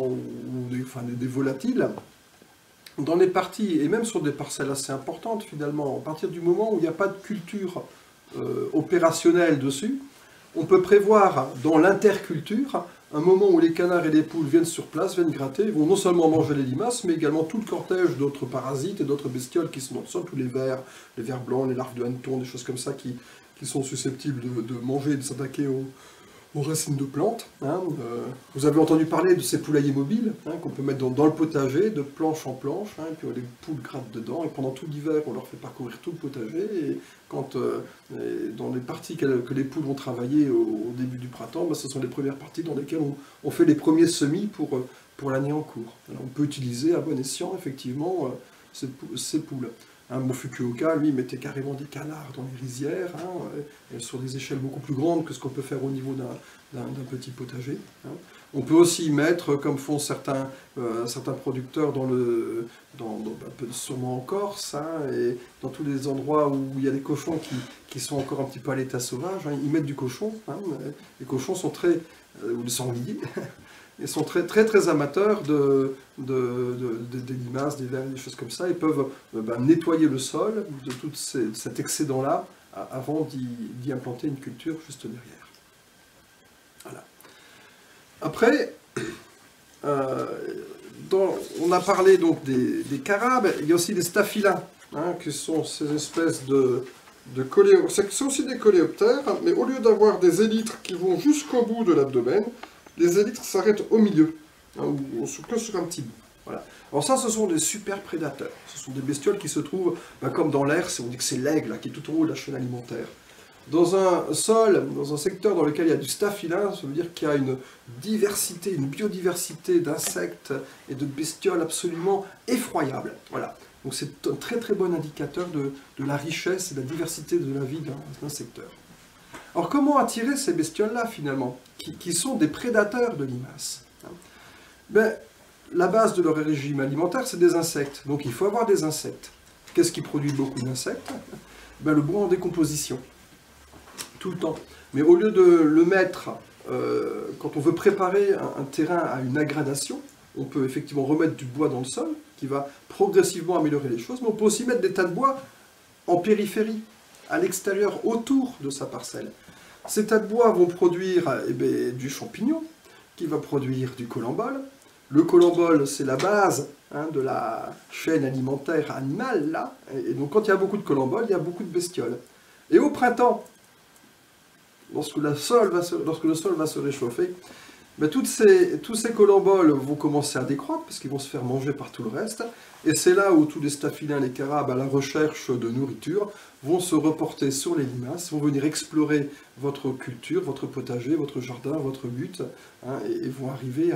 des volatiles, dans les parties, et même sur des parcelles assez importantes finalement, à partir du moment où il n'y a pas de culture opérationnelle dessus, on peut prévoir dans l'interculture un moment où les canards et les poules viennent sur place, viennent gratter, ils vont non seulement manger les limaces, mais également tout le cortège d'autres parasites et d'autres bestioles qui sont dans le sol, tous les vers blancs, les larves de hanneton, des choses comme ça qui sont susceptibles de manger et de s'attaquer aux racines de plantes. Hein. Vous avez entendu parler de ces poulaillers mobiles hein, qu'on peut mettre dans le potager, de planche en planche, hein, et puis les poules grattent dedans, et pendant tout l'hiver, on leur fait parcourir tout le potager, et quand dans les parties que les poules vont travailler au début du printemps, ce sont les premières parties dans lesquelles on fait les premiers semis pour l'année en cours. Alors, on peut utiliser à bon escient, effectivement, ces poules. Hein, Fukuoka, lui, mettait carrément des canards dans les rizières, hein, sur des échelles beaucoup plus grandes que ce qu'on peut faire au niveau d'un petit potager. Hein. On peut aussi mettre, comme font certains producteurs sûrement en Corse, hein, et dans tous les endroits où il y a des cochons qui sont encore un petit peu à l'état sauvage, hein, ils mettent du cochon. Hein, les cochons sont ou des sangliers, et sont très amateurs des limaces, des vers, des choses comme ça. Ils peuvent nettoyer le sol de tout cet excédent-là avant d'y implanter une culture juste derrière. Voilà. Après, on a parlé donc des carabes, il y a aussi des staphylas, qui sont ces espèces de coléoptères. Ce sont aussi des coléoptères, mais au lieu d'avoir des élytres qui vont jusqu'au bout de l'abdomen, les élytres s'arrêtent au milieu, ou que sur un petit bout. Voilà. Alors ça, ce sont des super prédateurs. Ce sont des bestioles qui se trouvent, comme dans l'air, on dit que c'est l'aigle qui est tout en haut de la chaîne alimentaire. Dans un sol, dans un secteur dans lequel il y a du staphyla, ça veut dire qu'il y a une diversité, une biodiversité d'insectes et de bestioles absolument effroyable. Voilà. Donc c'est un très bon indicateur de la richesse et de la diversité de la vie d'un secteur. Alors comment attirer ces bestioles-là finalement, qui sont des prédateurs de limaces? La base de leur régime alimentaire, c'est des insectes. Donc il faut avoir des insectes. Qu'est-ce qui produit beaucoup d'insectes? Le bois en décomposition. Tout le temps. Mais au lieu de le mettre, quand on veut préparer un terrain à une agradation, on peut effectivement remettre du bois dans le sol, qui va progressivement améliorer les choses, mais on peut aussi mettre des tas de bois en périphérie, à l'extérieur, autour de sa parcelle. Ces tas de bois vont produire du champignon, qui va produire du colembole. Le colembole, c'est la base de la chaîne alimentaire animale, là. Et donc quand il y a beaucoup de colembole, il y a beaucoup de bestioles. Et au printemps, lorsque le sol va se réchauffer, tous ces colemboles vont commencer à décroître, parce qu'ils vont se faire manger par tout le reste, et c'est là où tous les staphylins, les carabes, à la recherche de nourriture, vont se reporter sur les limaces, vont venir explorer votre culture, votre potager, votre jardin, votre hutte, et vont arriver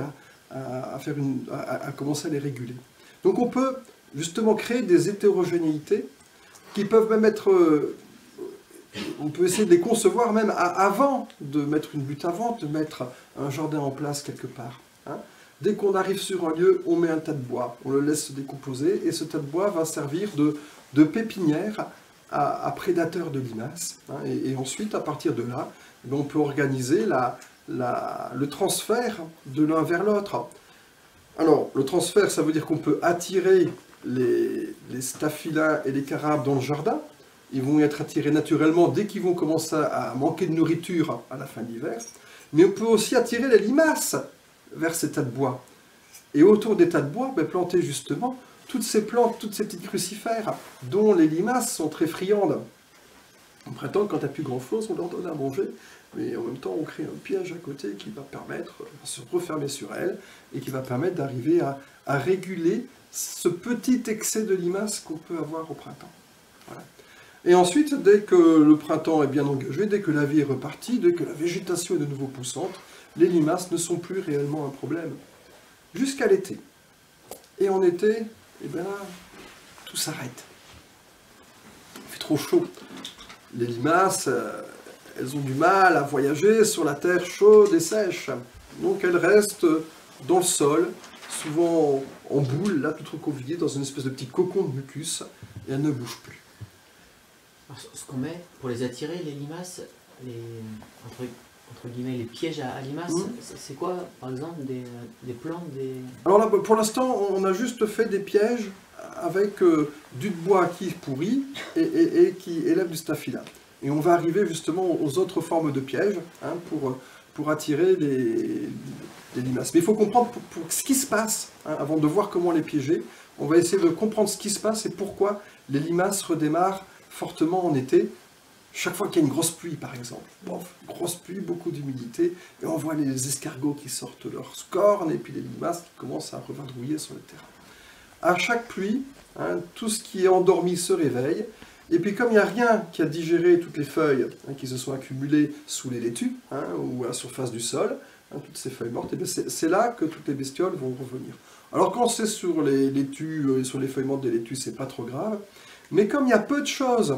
à commencer à les réguler. Donc on peut justement créer des hétérogénéités qui peuvent même être... on peut essayer de les concevoir même avant de mettre une butte, avant de mettre un jardin en place quelque part. Dès qu'on arrive sur un lieu, on met un tas de bois, on le laisse se décomposer, et ce tas de bois va servir de pépinière à prédateurs de limaces. Et ensuite, à partir de là, on peut organiser le transfert de l'un vers l'autre. Alors, le transfert, ça veut dire qu'on peut attirer les staphylins et les carabes dans le jardin. Ils vont être attirés naturellement dès qu'ils vont commencer à manquer de nourriture à la fin de l'hiver. Mais on peut aussi attirer les limaces vers ces tas de bois. Et autour des tas de bois, planter justement toutes ces plantes, toutes ces petites crucifères, dont les limaces sont très friandes. Au printemps, quand il n'y a plus grand-chose, on leur donne à manger, mais en même temps, on crée un piège à côté qui va permettre de se refermer sur elles, et qui va permettre d'arriver à réguler ce petit excès de limaces qu'on peut avoir au printemps. Voilà. Et ensuite, dès que le printemps est bien engagé, dès que la vie est repartie, dès que la végétation est de nouveau poussante, les limaces ne sont plus réellement un problème. Jusqu'à l'été. Et en été, là, tout s'arrête. Il fait trop chaud. Les limaces, elles ont du mal à voyager sur la terre chaude et sèche. Donc elles restent dans le sol, souvent en boule, là, tout recroquevillées, dans une espèce de petit cocon de mucus, et elles ne bougent plus.
Alors, ce qu'on met pour les attirer, les limaces, entre guillemets, les pièges à limaces, c'est quoi, par exemple, des plantes,
Alors là, pour l'instant, on a juste fait des pièges avec du bois qui pourrit et qui élève du staphyla. Et on va arriver justement aux autres formes de pièges pour attirer les limaces. Mais il faut comprendre pour ce qui se passe, avant de voir comment les piéger. On va essayer de comprendre ce qui se passe et pourquoi les limaces redémarrent fortement en été, chaque fois qu'il y a une grosse pluie par exemple. Grosse pluie, beaucoup d'humidité, et on voit les escargots qui sortent leurs cornes, et puis les limaces qui commencent à revadrouiller sur le terrain. À chaque pluie, tout ce qui est endormi se réveille, et puis comme il n'y a rien qui a digéré toutes les feuilles qui se sont accumulées sous les laitues, ou à la surface du sol, toutes ces feuilles mortes, c'est là que toutes les bestioles vont revenir. Alors quand c'est sur les laitues et sur les feuilles mortes des laitues, c'est pas trop grave, mais comme il y a peu de choses,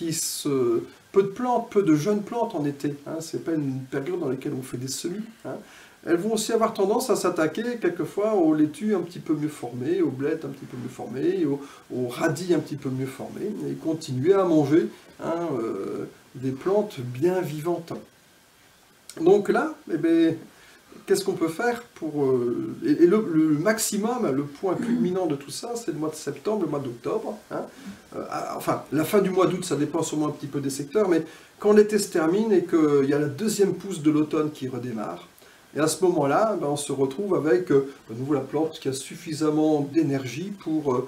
peu de plantes, peu de jeunes plantes en été, c'est pas une période dans laquelle on fait des semis, elles vont aussi avoir tendance à s'attaquer quelquefois aux laitues un petit peu mieux formées, aux blettes un petit peu mieux formées, aux radis un petit peu mieux formés, et continuer à manger des plantes bien vivantes. Donc là, qu'est-ce qu'on peut faire pour... et le maximum, le point culminant de tout ça, c'est le mois de septembre, le mois d'octobre. Hein. Enfin, la fin du mois d'août, ça dépend sûrement un petit peu des secteurs, mais quand l'été se termine et qu'il y a la deuxième pousse de l'automne qui redémarre, et à ce moment-là, ben, on se retrouve avec de nouveau la plante qui a suffisamment d'énergie pour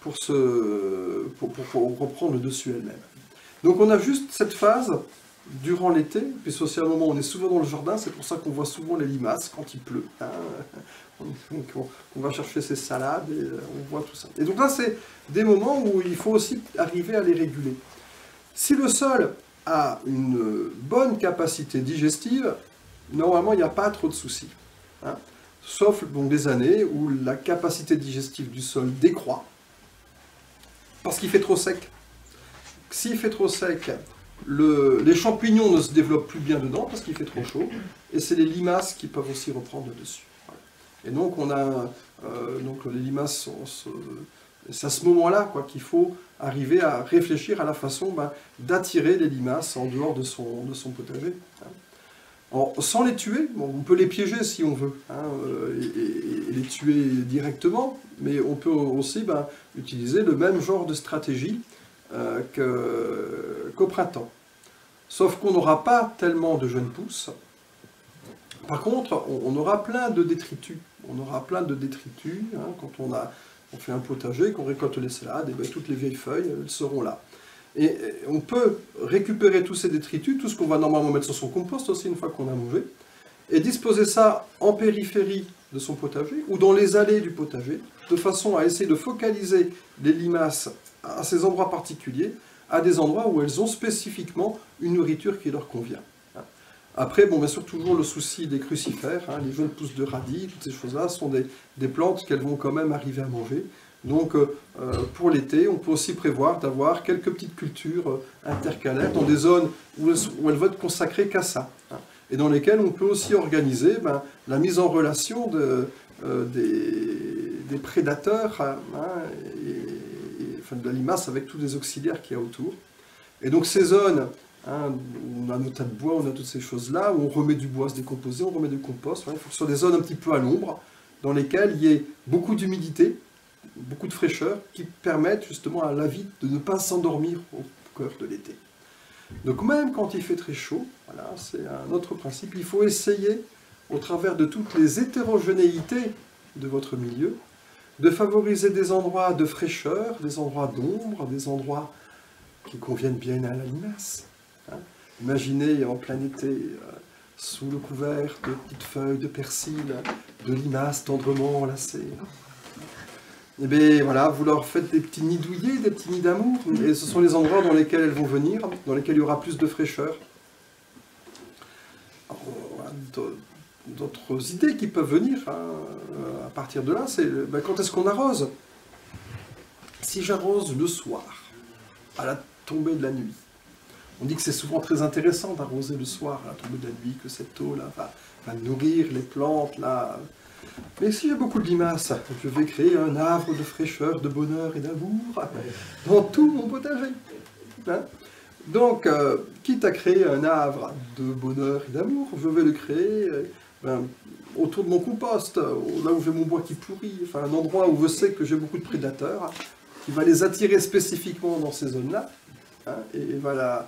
reprendre le dessus elle-même. Donc on a juste cette phase durant l'été, puis c'est aussi un moment où on est souvent dans le jardin, c'est pour ça qu'on voit souvent les limaces quand il pleut. Hein. On va chercher ses salades et on voit tout ça. Et donc là, c'est des moments où il faut aussi arriver à les réguler. Si le sol a une bonne capacité digestive, normalement, il n'y a pas trop de soucis. Hein. Sauf donc, des années où la capacité digestive du sol décroît, parce qu'il fait trop sec. S'il fait trop sec, les champignons ne se développent plus bien dedans, parce qu'il fait trop chaud, et c'est les limaces qui peuvent aussi reprendre le dessus. Voilà. Et donc, on a, donc les limaces, c'est à ce moment-là qu'il faut arriver à réfléchir à la façon d'attirer les limaces en dehors de son potager. Hein. Alors, sans les tuer, bon, on peut les piéger si on veut, hein, et les tuer directement, mais on peut aussi utiliser le même genre de stratégie qu'au printemps. Sauf qu'on n'aura pas tellement de jeunes pousses. Par contre, on aura plein de détritus. On aura plein de détritus, hein, quand on fait un potager, qu'on récolte les salades, et toutes les vieilles feuilles, elles seront là. Et on peut récupérer tous ces détritus, tout ce qu'on va normalement mettre sur son compost aussi une fois qu'on a mangé, et disposer ça en périphérie de son potager, ou dans les allées du potager, de façon à essayer de focaliser les limaces à ces endroits particuliers, à des endroits où elles ont spécifiquement une nourriture qui leur convient. Après, bon, bien sûr, toujours le souci des crucifères, hein, les jeunes pousses de radis, toutes ces choses-là sont des plantes qu'elles vont quand même arriver à manger. Donc, pour l'été, on peut aussi prévoir d'avoir quelques petites cultures intercalaires dans des zones où elles vont être consacrées qu'à ça, hein, et dans lesquelles on peut aussi organiser la mise en relation des prédateurs, hein, de la limace avec tous les auxiliaires qu'il y a autour. Et donc ces zones, hein, on a nos tas de bois, on a toutes ces choses-là, où on remet du bois à se décomposer, on remet du compost, il faut que ce soit des zones un petit peu à l'ombre, dans lesquelles il y ait beaucoup d'humidité, beaucoup de fraîcheur, qui permettent justement à la vie de ne pas s'endormir au cœur de l'été. Donc même quand il fait très chaud, voilà, c'est un autre principe, il faut essayer, au travers de toutes les hétérogénéités de votre milieu, de favoriser des endroits de fraîcheur, des endroits d'ombre, des endroits qui conviennent bien à la limace. Hein. Imaginez en plein été, sous le couvert de petites feuilles de persil, de limaces tendrement enlacées. Et bien voilà, vous leur faites des petits nids douillets, des petits nids d'amour, et ce sont les endroits dans lesquels elles vont venir, dans lesquels il y aura plus de fraîcheur. Alors, voilà, d'autres idées qui peuvent venir, hein, à partir de là, c'est quand est-ce qu'on arrose? Si j'arrose le soir, à la tombée de la nuit, on dit que c'est souvent très intéressant d'arroser le soir à la tombée de la nuit, que cette eau-là va nourrir les plantes, là. Mais si j'ai beaucoup de limaces, je vais créer un havre de fraîcheur, de bonheur et d'amour dans tout mon potager. Hein? Donc, quitte à créer un havre de bonheur et d'amour, je vais le créer autour de mon compost, là où j'ai mon bois qui pourrit, enfin un endroit où je sais que j'ai beaucoup de prédateurs, qui va les attirer spécifiquement dans ces zones-là, hein, et voilà,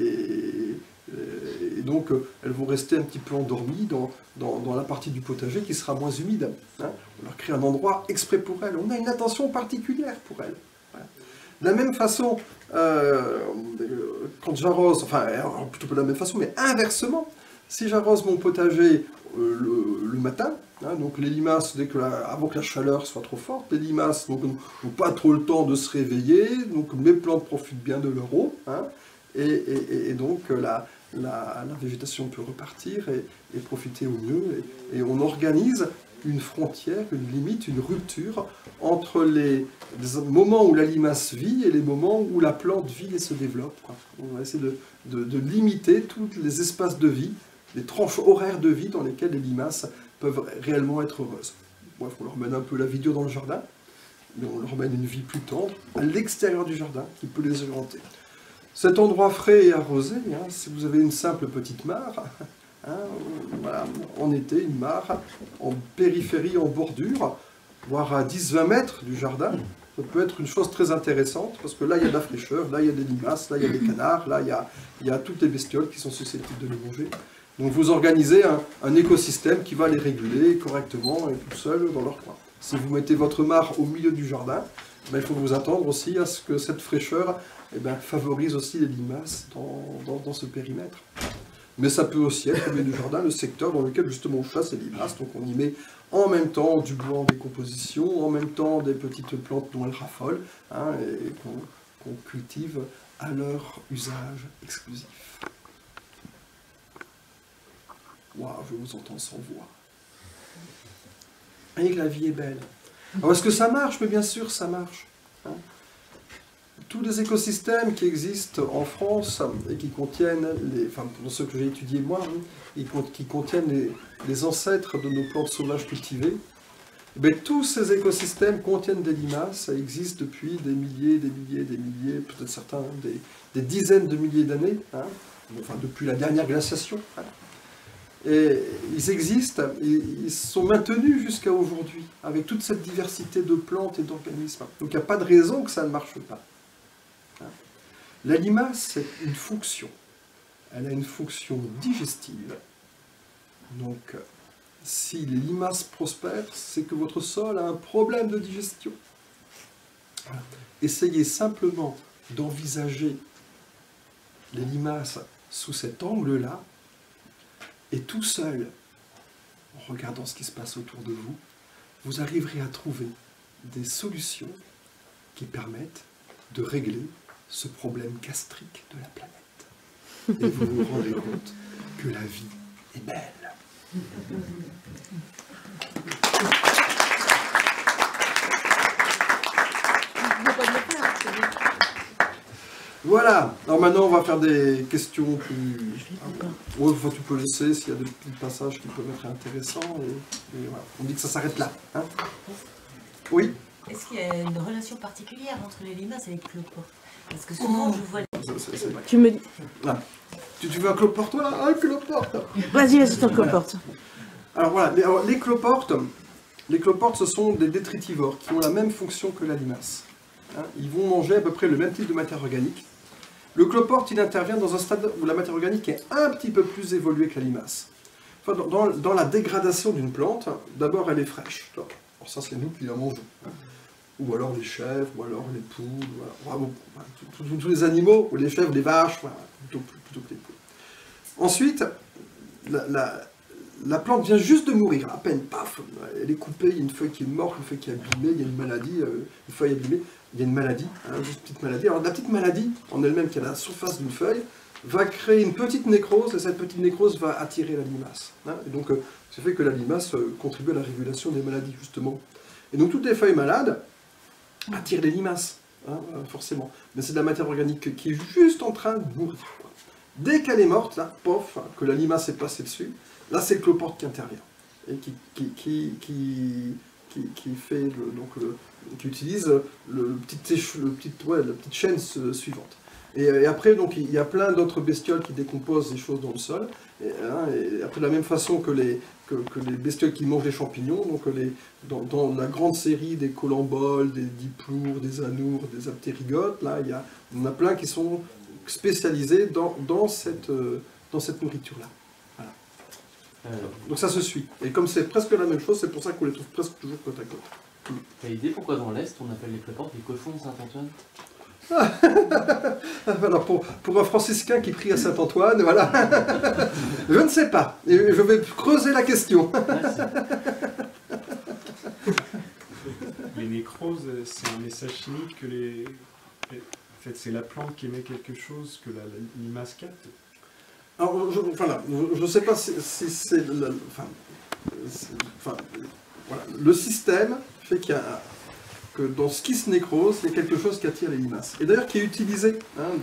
et donc elles vont rester un petit peu endormies dans la partie du potager qui sera moins humide. Hein. On leur crée un endroit exprès pour elles, on a une attention particulière pour elles. Voilà. De la même façon, quand j'arrose, enfin plutôt pas de la même façon, mais inversement, si j'arrose mon potager le matin, hein, donc les limaces, avant que la chaleur soit trop forte, les limaces n'ont pas trop le temps de se réveiller, donc mes plantes profitent bien de leur eau, hein, et donc la végétation peut repartir et profiter au mieux, et on organise une frontière, une limite, une rupture entre les moments où la limace vit et les moments où la plante vit et se développe, quoi. On va essayer de limiter tous les espaces de vie, les tranches horaires de vie dans lesquelles les limaces peuvent réellement être heureuses. Bref, on leur mène un peu la vie dure dans le jardin, mais on leur mène une vie plus tendre à l'extérieur du jardin qui peut les orienter. Cet endroit frais et arrosé, hein, si vous avez une simple petite mare, hein, voilà, en été, une mare, en périphérie, en bordure, voire à 10-20 mètres du jardin. Ça peut être une chose très intéressante, parce que là, il y a de la fraîcheur, là, il y a des limaces, là, il y a des canards, là, il y a toutes les bestioles qui sont susceptibles de les manger. Donc vous organisez un écosystème qui va les réguler correctement et tout seul dans leur coin. Si vous mettez votre mare au milieu du jardin, ben, il faut vous attendre aussi à ce que cette fraîcheur favorise aussi les limaces dans ce périmètre. Mais ça peut aussi être au milieu du jardin le secteur dans lequel justement on chasse les limaces, donc on y met en même temps du bois en décomposition, en même temps des petites plantes dont elles raffolent, hein, et qu'on cultive à leur usage exclusif. Waouh, je vous entends sans voix. Et que la vie est belle. Alors est-ce que ça marche? Mais bien sûr, ça marche. Hein. Tous les écosystèmes qui existent en France et qui contiennent, dans ceux que j'ai étudiés moi, qui contiennent les ancêtres de nos plantes sauvages cultivées, tous ces écosystèmes contiennent des limaces, ça existe depuis des milliers, peut-être certains des dizaines de milliers d'années, hein, enfin depuis la dernière glaciation. Hein. Et ils existent, ils sont maintenus jusqu'à aujourd'hui, avec toute cette diversité de plantes et d'organismes. Donc il n'y a pas de raison que ça ne marche pas. La limace, c'est une fonction. Elle a une fonction digestive. Donc, si les limaces prospèrent, c'est que votre sol a un problème de digestion. Voilà. Essayez simplement d'envisager les limaces sous cet angle-là, et tout seul, en regardant ce qui se passe autour de vous, vous arriverez à trouver des solutions qui permettent de régler ce problème gastrique de la planète. Et vous vous rendez compte que la vie est belle. Voilà, alors maintenant on va faire des questions plus... Ouais, enfin, tu peux laisser s'il y a des petits passages qui peuvent être intéressants. Et voilà. On dit que ça s'arrête là. Hein, oui.
Est-ce qu'il y a une relation particulière entre les limaces et les cloportes? Parce que souvent je vois...
Tu me dis...
Ah. Tu veux un cloporte, toi? Un cloporte.
Vas-y, ton cloporte.
Alors voilà, les cloportes, ce sont des détritivores qui ont la même fonction que la limace. Hein, ils vont manger à peu près le même type de matière organique. Le cloporte, il intervient dans un stade où la matière organique est un petit peu plus évoluée que la limace. Enfin, dans la dégradation d'une plante, d'abord elle est fraîche. Alors ça, c'est nous qui la mangeons. Ou alors les chèvres, ou alors les poules, voilà. Tous les animaux, ou les chèvres, les vaches, voilà, plutôt que les poules. Ensuite, la plante vient juste de mourir, à peine, paf, elle est coupée, il y a une feuille qui est morte, une feuille qui est abîmée, il y a une maladie, une feuille abîmée, il y a une maladie, hein, juste une petite maladie. Alors la petite maladie, en elle-même, qui est à la surface d'une feuille, va créer une petite nécrose, et cette petite nécrose va attirer la limace. Hein, et donc, ça fait que la limace contribue à la régulation des maladies, justement. Et donc, toutes les feuilles malades attirent les limaces, hein, forcément. Mais c'est de la matière organique qui est juste en train de mourir. Dès qu'elle est morte, là, pof, que la limace est passée dessus, là, c'est le cloporte qui intervient. Et qui fait qui utilise la petite chaîne suivante. Et après, donc, il y a plein d'autres bestioles qui décomposent des choses dans le sol. Et après, de la même façon que les bestioles qui mangent les champignons, donc dans la grande série des colamboles, des diplours, des anours, des aptérygotes, là, il y en a plein qui sont spécialisés dans cette nourriture-là. Voilà. Donc ça se suit. Et comme c'est presque la même chose, c'est pour ça qu'on les trouve presque toujours côte à côte.
T'as idée pourquoi dans l'Est on appelle les cloportes les cochons de Saint-Antoine?
Alors pour un franciscain qui prie à Saint-Antoine, voilà. Je ne sais pas. Et je vais creuser la question.
Les nécroses, c'est un message chimique que les... En fait, c'est la plante qui émet quelque chose que la limace capte.
Alors, je ne sais pas si c'est... Voilà. Le système fait que dans ce qui se nécrose, il y a quelque chose qui attire les limaces. Et d'ailleurs qui est utilisé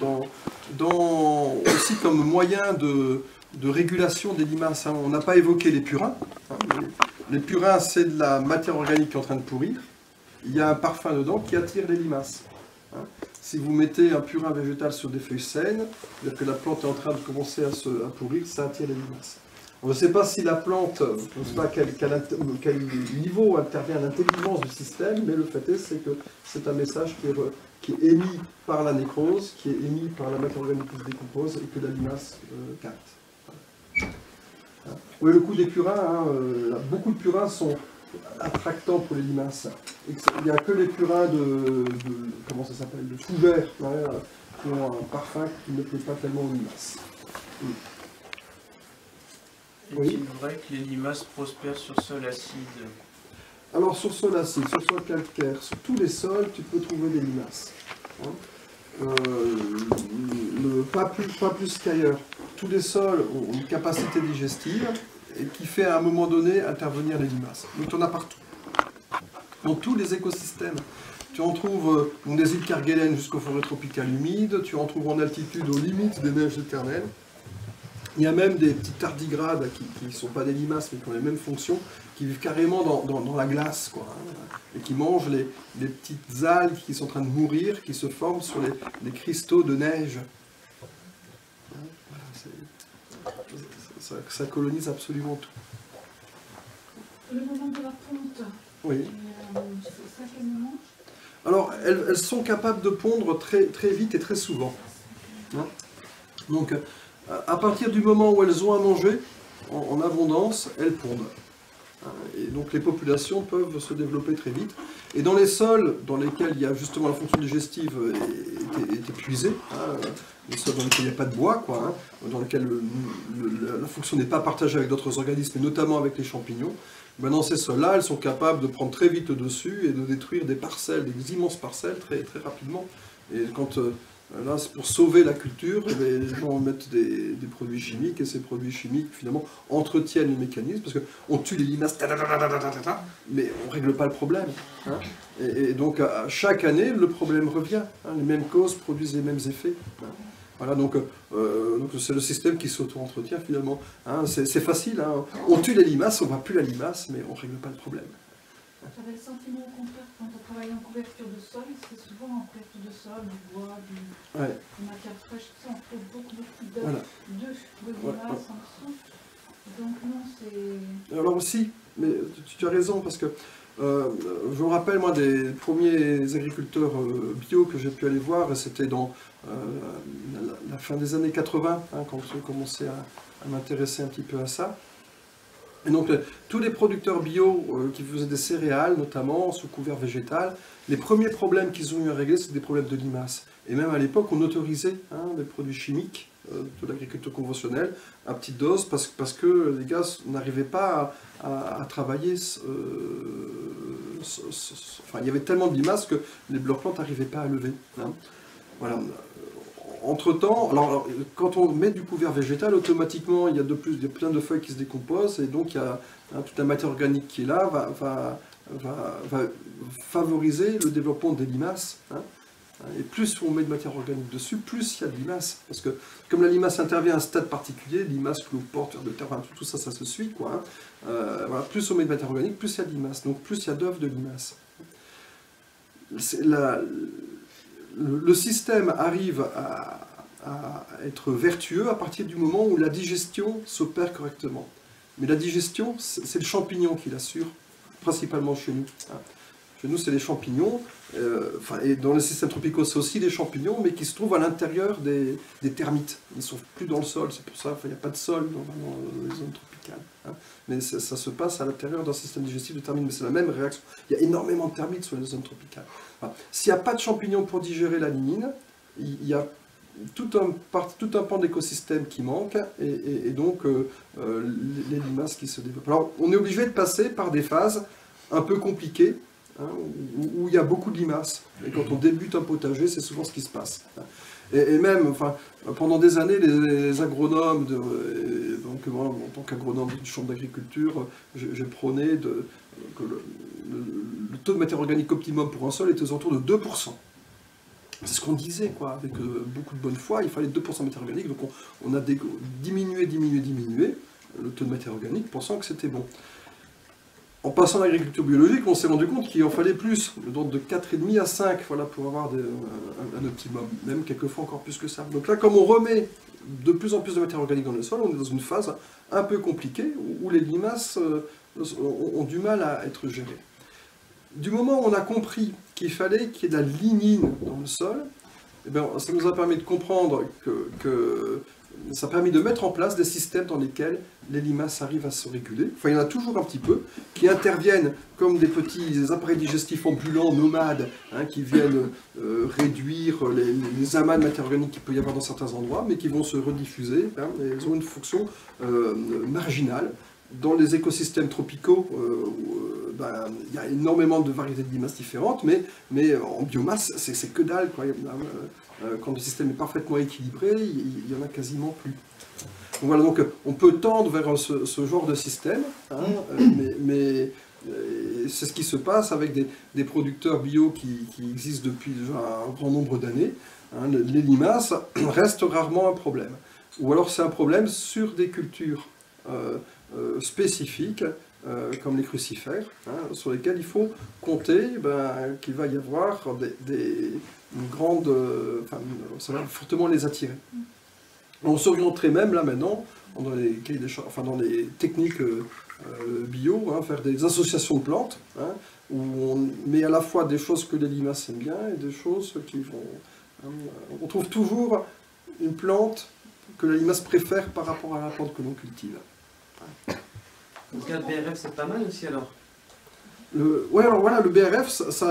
aussi comme moyen de régulation des limaces. Hein. On n'a pas évoqué les purins. Hein. Les purins, c'est de la matière organique qui est en train de pourrir. Il y a un parfum dedans qui attire les limaces. Hein. Si vous mettez un purin végétal sur des feuilles saines, c'est-à-dire que la plante est en train de commencer à pourrir, ça attire les limaces. On ne sait pas si la plante, on ne sait pas quel niveau intervient l'intelligence du système, mais le fait est, c'est que c'est un message qui est émis par la nécrose, qui est émis par la matière organique qui se décompose et que la limace capte. Voilà. Oui, le coup des purins, hein, beaucoup de purins sont attractants pour les limaces. Il n'y a que les purins comment ça s'appelle, de couvert, qui ont un parfum qui ne plaît pas tellement aux limaces.
Oui. Est-il vrai que les limaces prospèrent sur sol acide?
Alors sur sol acide, sur sol calcaire, sur tous les sols, tu peux trouver des limaces. Hein. Pas plus qu'ailleurs. Tous les sols ont une capacité digestive et qui fait à un moment donné intervenir les limaces. Donc tu en as partout. Dans tous les écosystèmes. Tu en trouves des îles Kerguelen jusqu'aux forêts tropicales humides, tu en trouves en altitude aux limites des neiges éternelles. Il y a même des petits tardigrades qui ne sont pas des limaces mais qui ont les mêmes fonctions, qui vivent carrément dans la glace, quoi, hein, et qui mangent les petites algues qui sont en train de mourir, qui se forment sur les cristaux de neige. Voilà, ça colonise absolument tout.
Le moment de la ponte,
oui.
c'est à quel moment?
Alors, elles sont capables de pondre très, très vite et très souvent. Hein. Donc, à partir du moment où elles ont à manger, en abondance, elles pondent. Et donc les populations peuvent se développer très vite. Et dans les sols dans lesquels il y a justement la fonction digestive est épuisée, les sols dans lesquels il n'y a pas de bois, quoi, hein, dans lesquels la fonction n'est pas partagée avec d'autres organismes, et notamment avec les champignons, ben dans ces sols-là, elles sont capables de prendre très vite le dessus et de détruire des parcelles, des immenses parcelles très, très rapidement. Et quand là, c'est pour sauver la culture, les gens mettent des produits chimiques, et ces produits chimiques, finalement, entretiennent le mécanisme, parce qu'on tue les limaces, mais on ne règle pas le problème. Hein. Et donc, à chaque année, le problème revient. Hein. Les mêmes causes produisent les mêmes effets. Hein. Voilà, donc c'est le système qui s'auto-entretient, finalement. Hein. C'est facile, hein. On tue les limaces, on ne voit plus la limace, mais on ne règle pas le problème.
J'avais le sentiment au contraire, quand on travaille en couverture de sol, c'est souvent en couverture de sol, du bois, de matière fraîche, tout ça, on trouve beaucoup d'œufs de limaces en dessous. Donc non, c'est... Alors
aussi, mais tu as raison, parce que je me rappelle, moi, des premiers agriculteurs bio que j'ai pu aller voir, et c'était dans la fin des années 80, hein, quand j'ai commencé à m'intéresser un petit peu à ça. Et donc, tous les producteurs bio qui faisaient des céréales, notamment, sous couvert végétal, les premiers problèmes qu'ils ont eu à régler, c'était des problèmes de limaces. Et même à l'époque, on autorisait des produits chimiques de l'agriculture conventionnelle à petite dose, parce que les gars n'arrivaient pas à travailler. Enfin, il y avait tellement de limaces que leurs plantes n'arrivaient pas à lever. Hein. Voilà. Entre-temps, alors, quand on met du couvert végétal, automatiquement, il y a plein de feuilles qui se décomposent, et donc il y a toute la matière organique qui est là, va favoriser le développement des limaces. Hein. Et plus on met de matière organique dessus, plus il y a de limaces. Parce que comme la limace intervient à un stade particulier, limace, clou, porte, de terre, tout ça, ça se suit, quoi. Hein. Voilà, plus on met de matière organique, plus il y a de limaces. Donc plus il y a d'œufs de limaces. Le système arrive à être vertueux à partir du moment où la digestion s'opère correctement. Mais la digestion, c'est le champignon qui l'assure, principalement chez nous. Chez nous, c'est les champignons, et dans les systèmes tropicaux, c'est aussi des champignons, mais qui se trouvent à l'intérieur des termites. Ils ne sont plus dans le sol, c'est pour ça qu'il n'y a pas de sol dans les zones tropicales. Hein. Mais ça se passe à l'intérieur d'un système digestif de termites, mais c'est la même réaction. Il y a énormément de termites sur les zones tropicales. Enfin, s'il n'y a pas de champignons pour digérer la lignine, il y a tout un pan d'écosystème qui manque, et donc les limaces qui se développent. Alors, on est obligé de passer par des phases un peu compliquées, hein, où il y a beaucoup de limaces. Et quand on débute un potager, c'est souvent ce qui se passe. Et même, enfin, pendant des années, les agronomes, donc moi, en tant qu'agronome d'une chambre d'agriculture, j'ai prôné que le taux de matière organique optimum pour un sol était aux alentours de 2%. C'est ce qu'on disait, quoi, avec beaucoup de bonne foi, il fallait 2% de matière organique, donc on a diminué le taux de matière organique, pensant que c'était bon. En passant à l'agriculture biologique, on s'est rendu compte qu'il en fallait plus, donc de 4,5 à 5, voilà, pour avoir un optimum, même quelquefois encore plus que ça. Donc là, comme on remet de plus en plus de matière organique dans le sol, on est dans une phase un peu compliquée, où les limaces ont du mal à être gérées. Du moment où on a compris qu'il fallait qu'il y ait de la lignine dans le sol, eh bien, ça nous a permis de comprendre que ça a permis de mettre en place des systèmes dans lesquels les limaces arrivent à se réguler. Enfin, il y en a toujours un petit peu, qui interviennent comme des petits appareils digestifs ambulants, nomades, hein, qui viennent réduire les amas de matière organique qu'il peut y avoir dans certains endroits, mais qui vont se rediffuser. Hein, et elles ont une fonction marginale. Dans les écosystèmes tropicaux, il y a énormément de variétés de limaces différentes, mais en biomasse, c'est que dalle, quoi. Quand le système est parfaitement équilibré, il n'y en a quasiment plus. Donc voilà, donc on peut tendre vers ce genre de système, hein, mais c'est ce qui se passe avec des producteurs bio qui existent depuis déjà un grand nombre d'années. Hein, les limaces restent rarement un problème. Ou alors c'est un problème sur des cultures spécifiques, comme les crucifères, hein, sur lesquels il faut compter qu'il va y avoir une grande... ça va fortement les attirer. On s'orienterait même là maintenant, dans les techniques bio, hein, faire des associations de plantes, hein, où on met à la fois des choses que les limaces aiment bien et des choses qui vont... Hein, on trouve toujours une plante que la limace préfère par rapport à la plante que l'on cultive.
Donc le BRF c'est pas mal aussi alors.
Ouais, alors voilà, le BRF,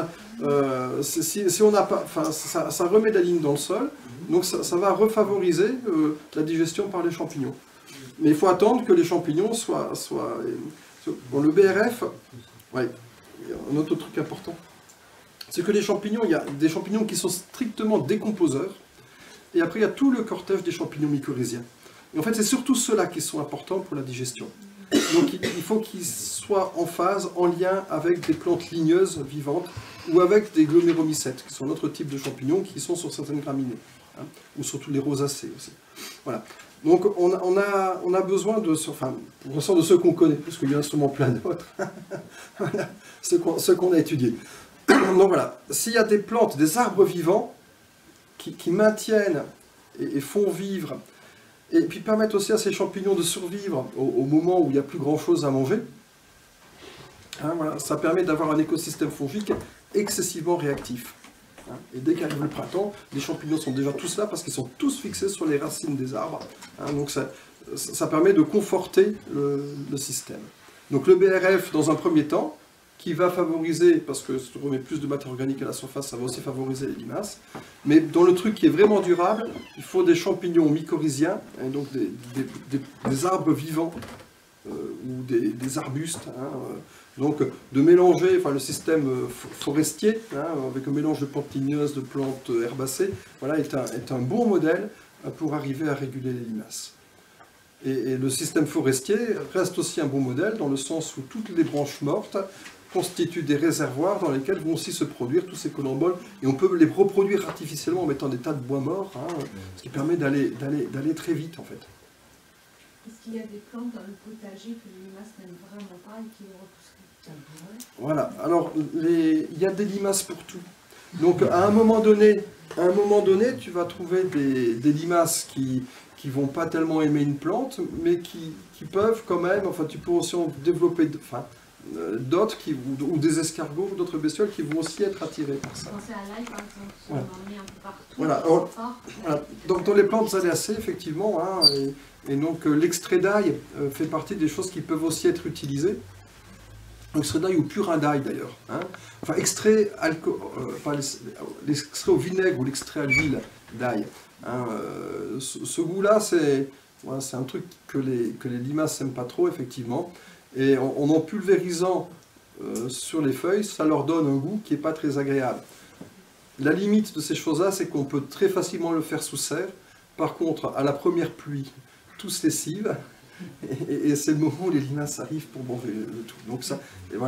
si on n'a pas, ça remet de la ligne dans le sol, donc ça va refavoriser la digestion par les champignons. Mais il faut attendre que les champignons soient bon, le BRF, ouais, il y a un autre truc important, c'est que les champignons, il y a des champignons qui sont strictement décomposeurs, et après il y a tout le cortège des champignons mycorhiziens. Et en fait, c'est surtout ceux-là qui sont importants pour la digestion. Donc il faut qu'ils soient en phase, en lien avec des plantes ligneuses vivantes ou avec des gloméromycètes, qui sont notre type de champignons qui sont sur certaines graminées, hein, ou surtout les rosacées aussi. Voilà. Donc on a besoin de, enfin, pour l'instant de ceux qu'on connaît, parce qu'il y a sûrement plein d'autres, voilà, ceux qu'on a étudiés. Donc voilà, s'il y a des plantes, des arbres vivants qui maintiennent et font vivre, et puis permettre aussi à ces champignons de survivre au moment où il n'y a plus grand-chose à manger. Hein, voilà, ça permet d'avoir un écosystème fongique excessivement réactif. Hein, et dès qu'arrive le printemps, les champignons sont déjà tous là parce qu'ils sont tous fixés sur les racines des arbres. Hein, donc ça permet de conforter le système. Donc le BRF, dans un premier temps, qui va favoriser, parce que si on remet plus de matière organique à la surface, ça va aussi favoriser les limaces. Mais dans le truc qui est vraiment durable, il faut des champignons mycorhiziens, hein, donc des arbres vivants, ou des arbustes. Hein, donc de mélanger, enfin le système forestier, hein, avec un mélange de plantes ligneuses, de plantes herbacées, voilà, est un bon modèle pour arriver à réguler les limaces. Et le système forestier reste aussi un bon modèle, dans le sens où toutes les branches mortes constituent des réservoirs dans lesquels vont aussi se produire tous ces collemboles, et on peut les reproduire artificiellement en mettant des tas de bois morts, hein, ce qui permet d'aller très vite en fait.
Est-ce qu'il y a des plantes dans le potager que les limaces n'aiment vraiment pas et qui les repoussent?
Voilà, alors il y a des limaces pour tout. Donc à un moment donné, tu vas trouver des limaces qui vont pas tellement aimer une plante, mais qui peuvent quand même, enfin tu peux aussi en développer, d'autres ou des escargots ou d'autres bestioles qui vont aussi être attirés par ça.
Pensez à l'ail par exemple, on
ouais.
en met un peu partout.
Voilà. Alors, voilà. Donc dans les plantes aléacées, effectivement, hein, et donc l'extrait d'ail fait partie des choses qui peuvent aussi être utilisées. L'extrait d'ail ou purin d'ail d'ailleurs. Hein. Enfin, extrait l'extrait au vinaigre ou l'extrait à l'huile d'ail. Hein, ce goût-là, c'est un truc que les limaces n'aiment pas trop, effectivement. Et en pulvérisant sur les feuilles, ça leur donne un goût qui n'est pas très agréable. La limite de ces choses-là, c'est qu'on peut très facilement le faire sous serre. Par contre, à la première pluie, tout se lessive, et c'est le moment où les limaces arrivent pour manger le tout. Donc ça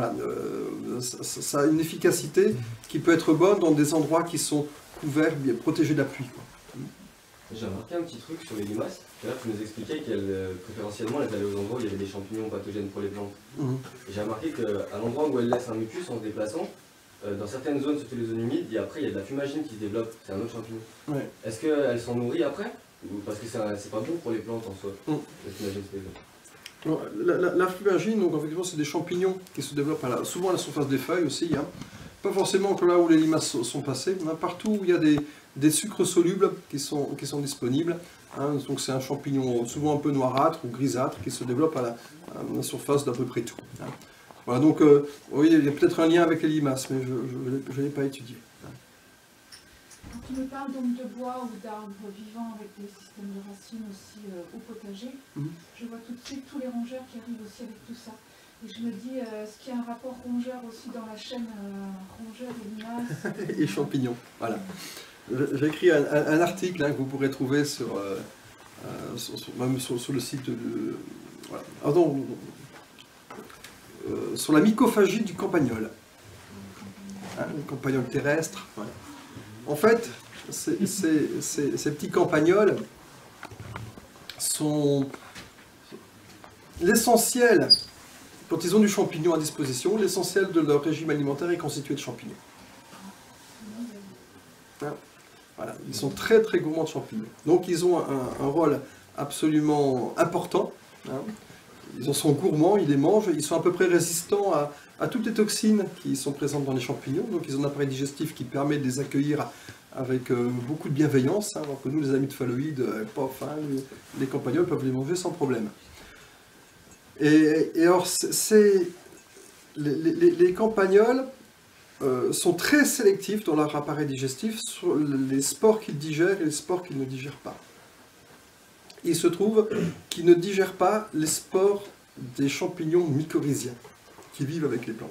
a une efficacité qui peut être bonne dans des endroits qui sont couverts, bien protégés de la pluie, quoi.
J'ai remarqué un petit truc sur les limaces. Tout à l'heure, tu nous expliquais qu'elles, préférentiellement, elles allaient aux endroits où il y avait des champignons pathogènes pour les plantes. Et j'ai remarqué qu'à l'endroit où elles laissent un mucus en se déplaçant, dans certaines zones, surtout les zones humides, après il y a de la fumagine qui se développe, c'est un autre champignon.
Ouais.
Est-ce qu'elle s'en nourrit après? Ou parce que c'est pas bon pour les plantes en soi, la fumagine se développe.
Alors, la fumagine, donc effectivement, c'est des champignons qui se développent souvent à la surface des feuilles aussi. Hein. Pas forcément que là où les limaces sont passées, hein, partout où il y a des sucres solubles qui sont disponibles. Hein. Donc c'est un champignon souvent un peu noirâtre ou grisâtre qui se développe à la surface d'à peu près tout. Hein. Voilà, donc oui, il y a peut-être un lien avec les limaces, mais je ne l'ai pas étudié.
Quand tu me parles donc de bois ou d'arbres vivants avec des systèmes de racines aussi au potager, je vois tout de suite tous les rongeurs qui arrivent aussi avec tout ça. Et je me dis, est-ce qu'il y a un rapport rongeur aussi dans la chaîne rongeur et limaces
et champignons, voilà. J'ai écrit un article hein, que vous pourrez trouver même sur le site de... Voilà. Pardon, sur la mycophagie du campagnol. Hein, le campagnol terrestre. Voilà. En fait, ces petits campagnols sont l'essentiel, quand ils ont du champignon à disposition, l'essentiel de leur régime alimentaire est constitué de champignons. Hein, voilà, ils sont très très gourmands de champignons. Donc ils ont un rôle absolument important. Hein. Ils en sont gourmands, ils les mangent, ils sont à peu près résistants à toutes les toxines qui sont présentes dans les champignons. Donc ils ont un appareil digestif qui permet de les accueillir avec beaucoup de bienveillance. Hein, alors que nous, les amygdaloïdes, les campagnols peuvent les manger sans problème. Et alors, les campagnols sont très sélectifs dans leur appareil digestif sur les spores qu'ils digèrent et les spores qu'ils ne digèrent pas. Il se trouve qu'ils ne digèrent pas les spores des champignons mycorhiziens qui vivent avec les plantes.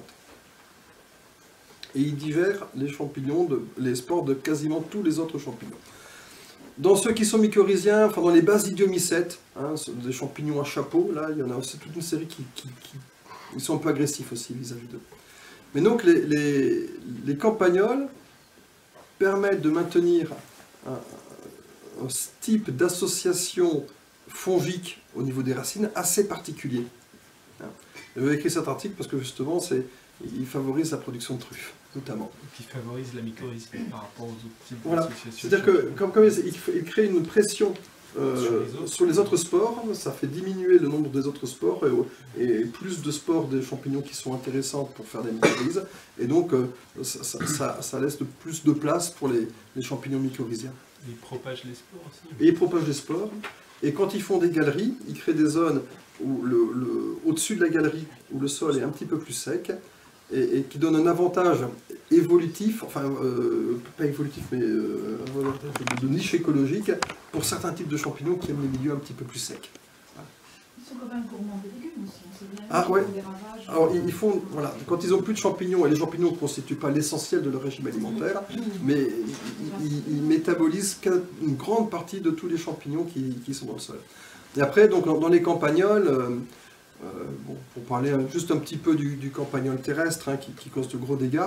Et ils digèrent les spores de quasiment tous les autres champignons. Dans ceux qui sont mycorhiziens, enfin dans les basidiomycètes, hein, des champignons à chapeau, là il y en a aussi toute une série qui ils sont un peu agressifs aussi vis-à-vis d'eux. Mais donc les campagnols permettent de maintenir un type d'association fongique au niveau des racines assez particulier. J'ai écrit cet article parce que justement il favorise la production de truffes, notamment.
Qui favorise la mycorhizie par rapport aux autres types
voilà.
d'associations.
C'est-à-dire que comme il crée une pression sur les autres spores, ça fait diminuer le nombre des autres spores et plus de spores des champignons qui sont intéressants pour faire des mycorhizes. Et donc ça laisse plus de place pour les champignons mycorhiziens.
Ils propagent les spores aussi.
Et ils propagent les spores. Et quand ils font des galeries, ils créent des zones où au-dessus de la galerie, où le sol est un petit peu plus sec, et qui donne un avantage évolutif, enfin, pas évolutif, mais de niche écologique, pour certains types de champignons qui aiment les milieux un petit peu plus secs. Voilà.
Ils sont quand même gourmands des légumes aussi, on sait bien.
Ah ouais.
Des ravages.
Alors ils font, voilà, quand ils n'ont plus de champignons, et les champignons ne constituent pas l'essentiel de leur régime alimentaire, mais ils métabolisent une grande partie de tous les champignons qui sont dans le sol. Et après, donc dans les campagnols, bon, pour parler juste un petit peu du campagnol terrestre, hein, qui cause de gros dégâts,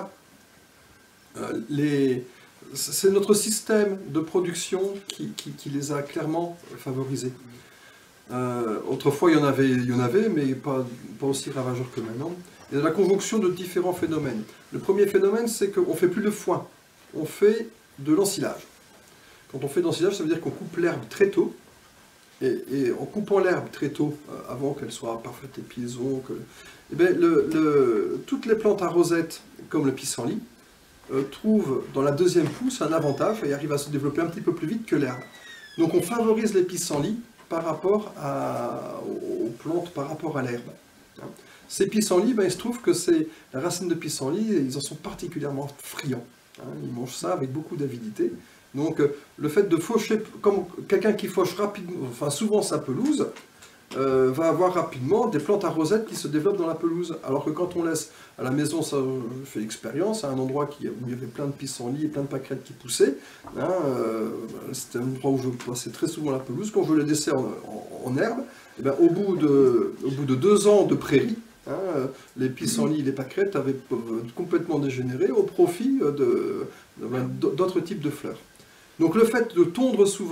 c'est notre système de production qui les a clairement favorisés. Autrefois, il y en avait, mais pas aussi ravageurs que maintenant. Il y a la conjonction de différents phénomènes. Le premier phénomène, c'est qu'on ne fait plus de foin, on fait de l'ensilage. Quand on fait de l'ensilage, ça veut dire qu'on coupe l'herbe très tôt, et en coupant l'herbe très tôt, avant qu'elle soit parfaite épiaison, toutes les plantes à rosette, comme le pissenlit, trouvent dans la deuxième pousse un avantage et arrivent à se développer un petit peu plus vite que l'herbe. Donc on favorise les pissenlits par rapport aux plantes, par rapport à l'herbe. Ces pissenlits, il se trouve que la racine de pissenlit, ils en sont particulièrement friands. Ils mangent ça avec beaucoup d'avidité. Donc le fait de faucher, comme quelqu'un qui fauche rapidement, enfin souvent sa pelouse, va avoir rapidement des plantes à rosette qui se développent dans la pelouse. Alors que quand on laisse à la maison, ça je fais l'expérience, à un endroit où il y avait plein de pissenlits et plein de pâquerettes qui poussaient, c'était un endroit où je passais très souvent la pelouse, quand je le laissais en herbe, au bout de 2 ans de prairie, les pissenlits et les pâquerettes avaient complètement dégénéré au profit d'autres types de fleurs. Donc le fait de tondre souvent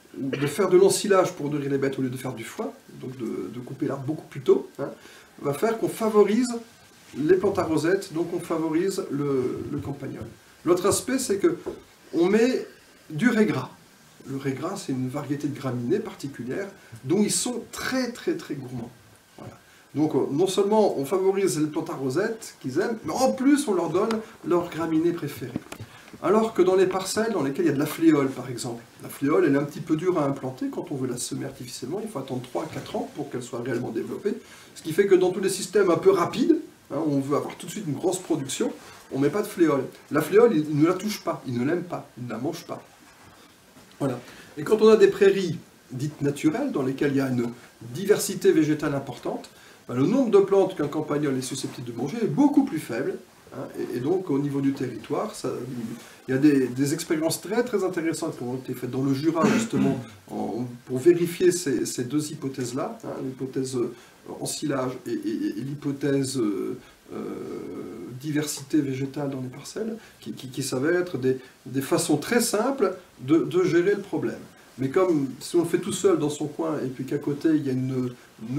de faire de l'ensilage pour nourrir les bêtes au lieu de faire du foin, donc de couper l'arbre beaucoup plus tôt, hein, va faire qu'on favorise les plantes à rosette, donc on favorise le campagnol. L'autre aspect, c'est que on met du raiggras. Le raiggras, c'est une variété de graminées particulière dont ils sont très très très gourmands. Voilà. Donc non seulement on favorise les plantes à rosette qu'ils aiment, mais en plus on leur donne leur graminées préférées. Alors que dans les parcelles dans lesquelles il y a de la fléole, par exemple, la fléole, elle est un petit peu dure à implanter. Quand on veut la semer artificiellement, il faut attendre 3 à 4 ans pour qu'elle soit réellement développée. Ce qui fait que dans tous les systèmes un peu rapides, hein, on veut avoir tout de suite une grosse production, on ne met pas de fléole. La fléole, il ne la touche pas, il ne l'aime pas, il ne la mange pas. Voilà. Et quand on a des prairies dites naturelles, dans lesquelles il y a une diversité végétale importante, ben, le nombre de plantes qu'un campagnol est susceptible de manger est beaucoup plus faible. Hein, et donc au niveau du territoire, il y a des expériences très très intéressantes qui ont été faites dans le Jura justement pour vérifier ces deux hypothèses-là, hein, l'hypothèse ensilage et l'hypothèse diversité végétale dans les parcelles, qui s'avèrent être des façons très simples de gérer le problème. Mais comme si on le fait tout seul dans son coin et puis qu'à côté il y a une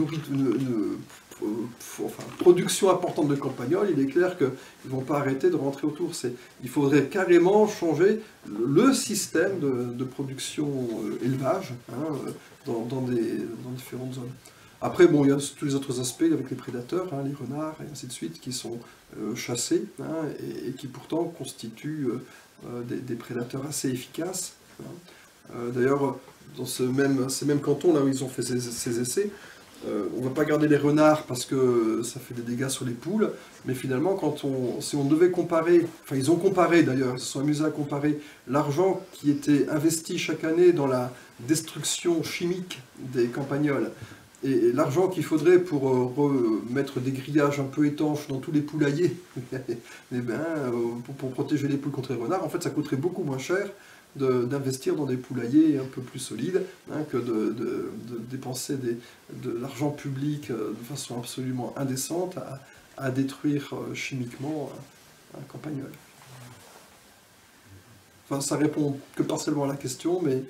production importante de campagnols, il est clair qu'ils ne vont pas arrêter de rentrer autour. Il faudrait carrément changer le système de production élevage, hein, dans différentes zones. Après, bon, il y a tous les autres aspects avec les prédateurs, hein, les renards et ainsi de suite, qui sont chassés, hein, et qui pourtant constituent des prédateurs assez efficaces. Hein. D'ailleurs, dans ces mêmes cantons, là où ils ont fait ces essais, on ne va pas garder les renards parce que ça fait des dégâts sur les poules, mais finalement, si on devait comparer, enfin ils ont comparé d'ailleurs, ils se sont amusés à comparer l'argent qui était investi chaque année dans la destruction chimique des campagnols et l'argent qu'il faudrait pour remettre des grillages un peu étanches dans tous les poulaillers, pour protéger les poules contre les renards, en fait ça coûterait beaucoup moins cher d'investir dans des poulaillers un peu plus solides, hein, que de dépenser de l'argent public de façon absolument indécente à détruire chimiquement un campagnol. Enfin, ça répond que partiellement à la question, mais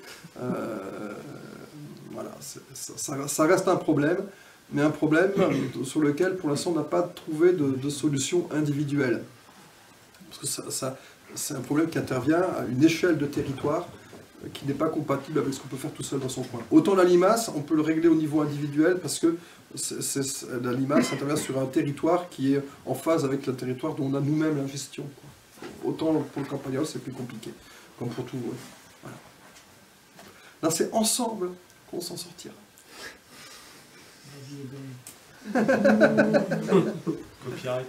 voilà, ça reste un problème, mais un problème sur lequel pour l'instant on n'a pas trouvé de solution individuelle. Parce que c'est un problème qui intervient à une échelle de territoire qui n'est pas compatible avec ce qu'on peut faire tout seul dans son coin. Autant la limace, on peut le régler au niveau individuel parce que la limace intervient sur un territoire qui est en phase avec le territoire dont on a nous-mêmes la gestion. Autant pour le campagnol, c'est plus compliqué, comme pour tout. Voilà. Là, c'est ensemble qu'on s'en sortira.
Copyright.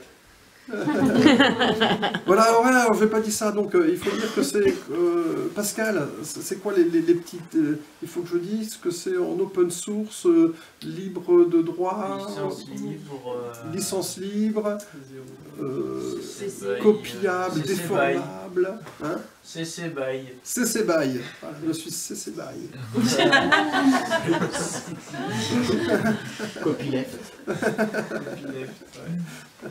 Voilà, alors je n'ai pas dit ça, donc il faut dire que c'est... Pascal, c'est quoi les petites... il faut que je dise que c'est en open source, libre de droit, licence libre, copiable, déformable. Hein,
CC BY.
CC BY. Voilà, je suis CC BY.
Copyleft.
Copyleft, ouais.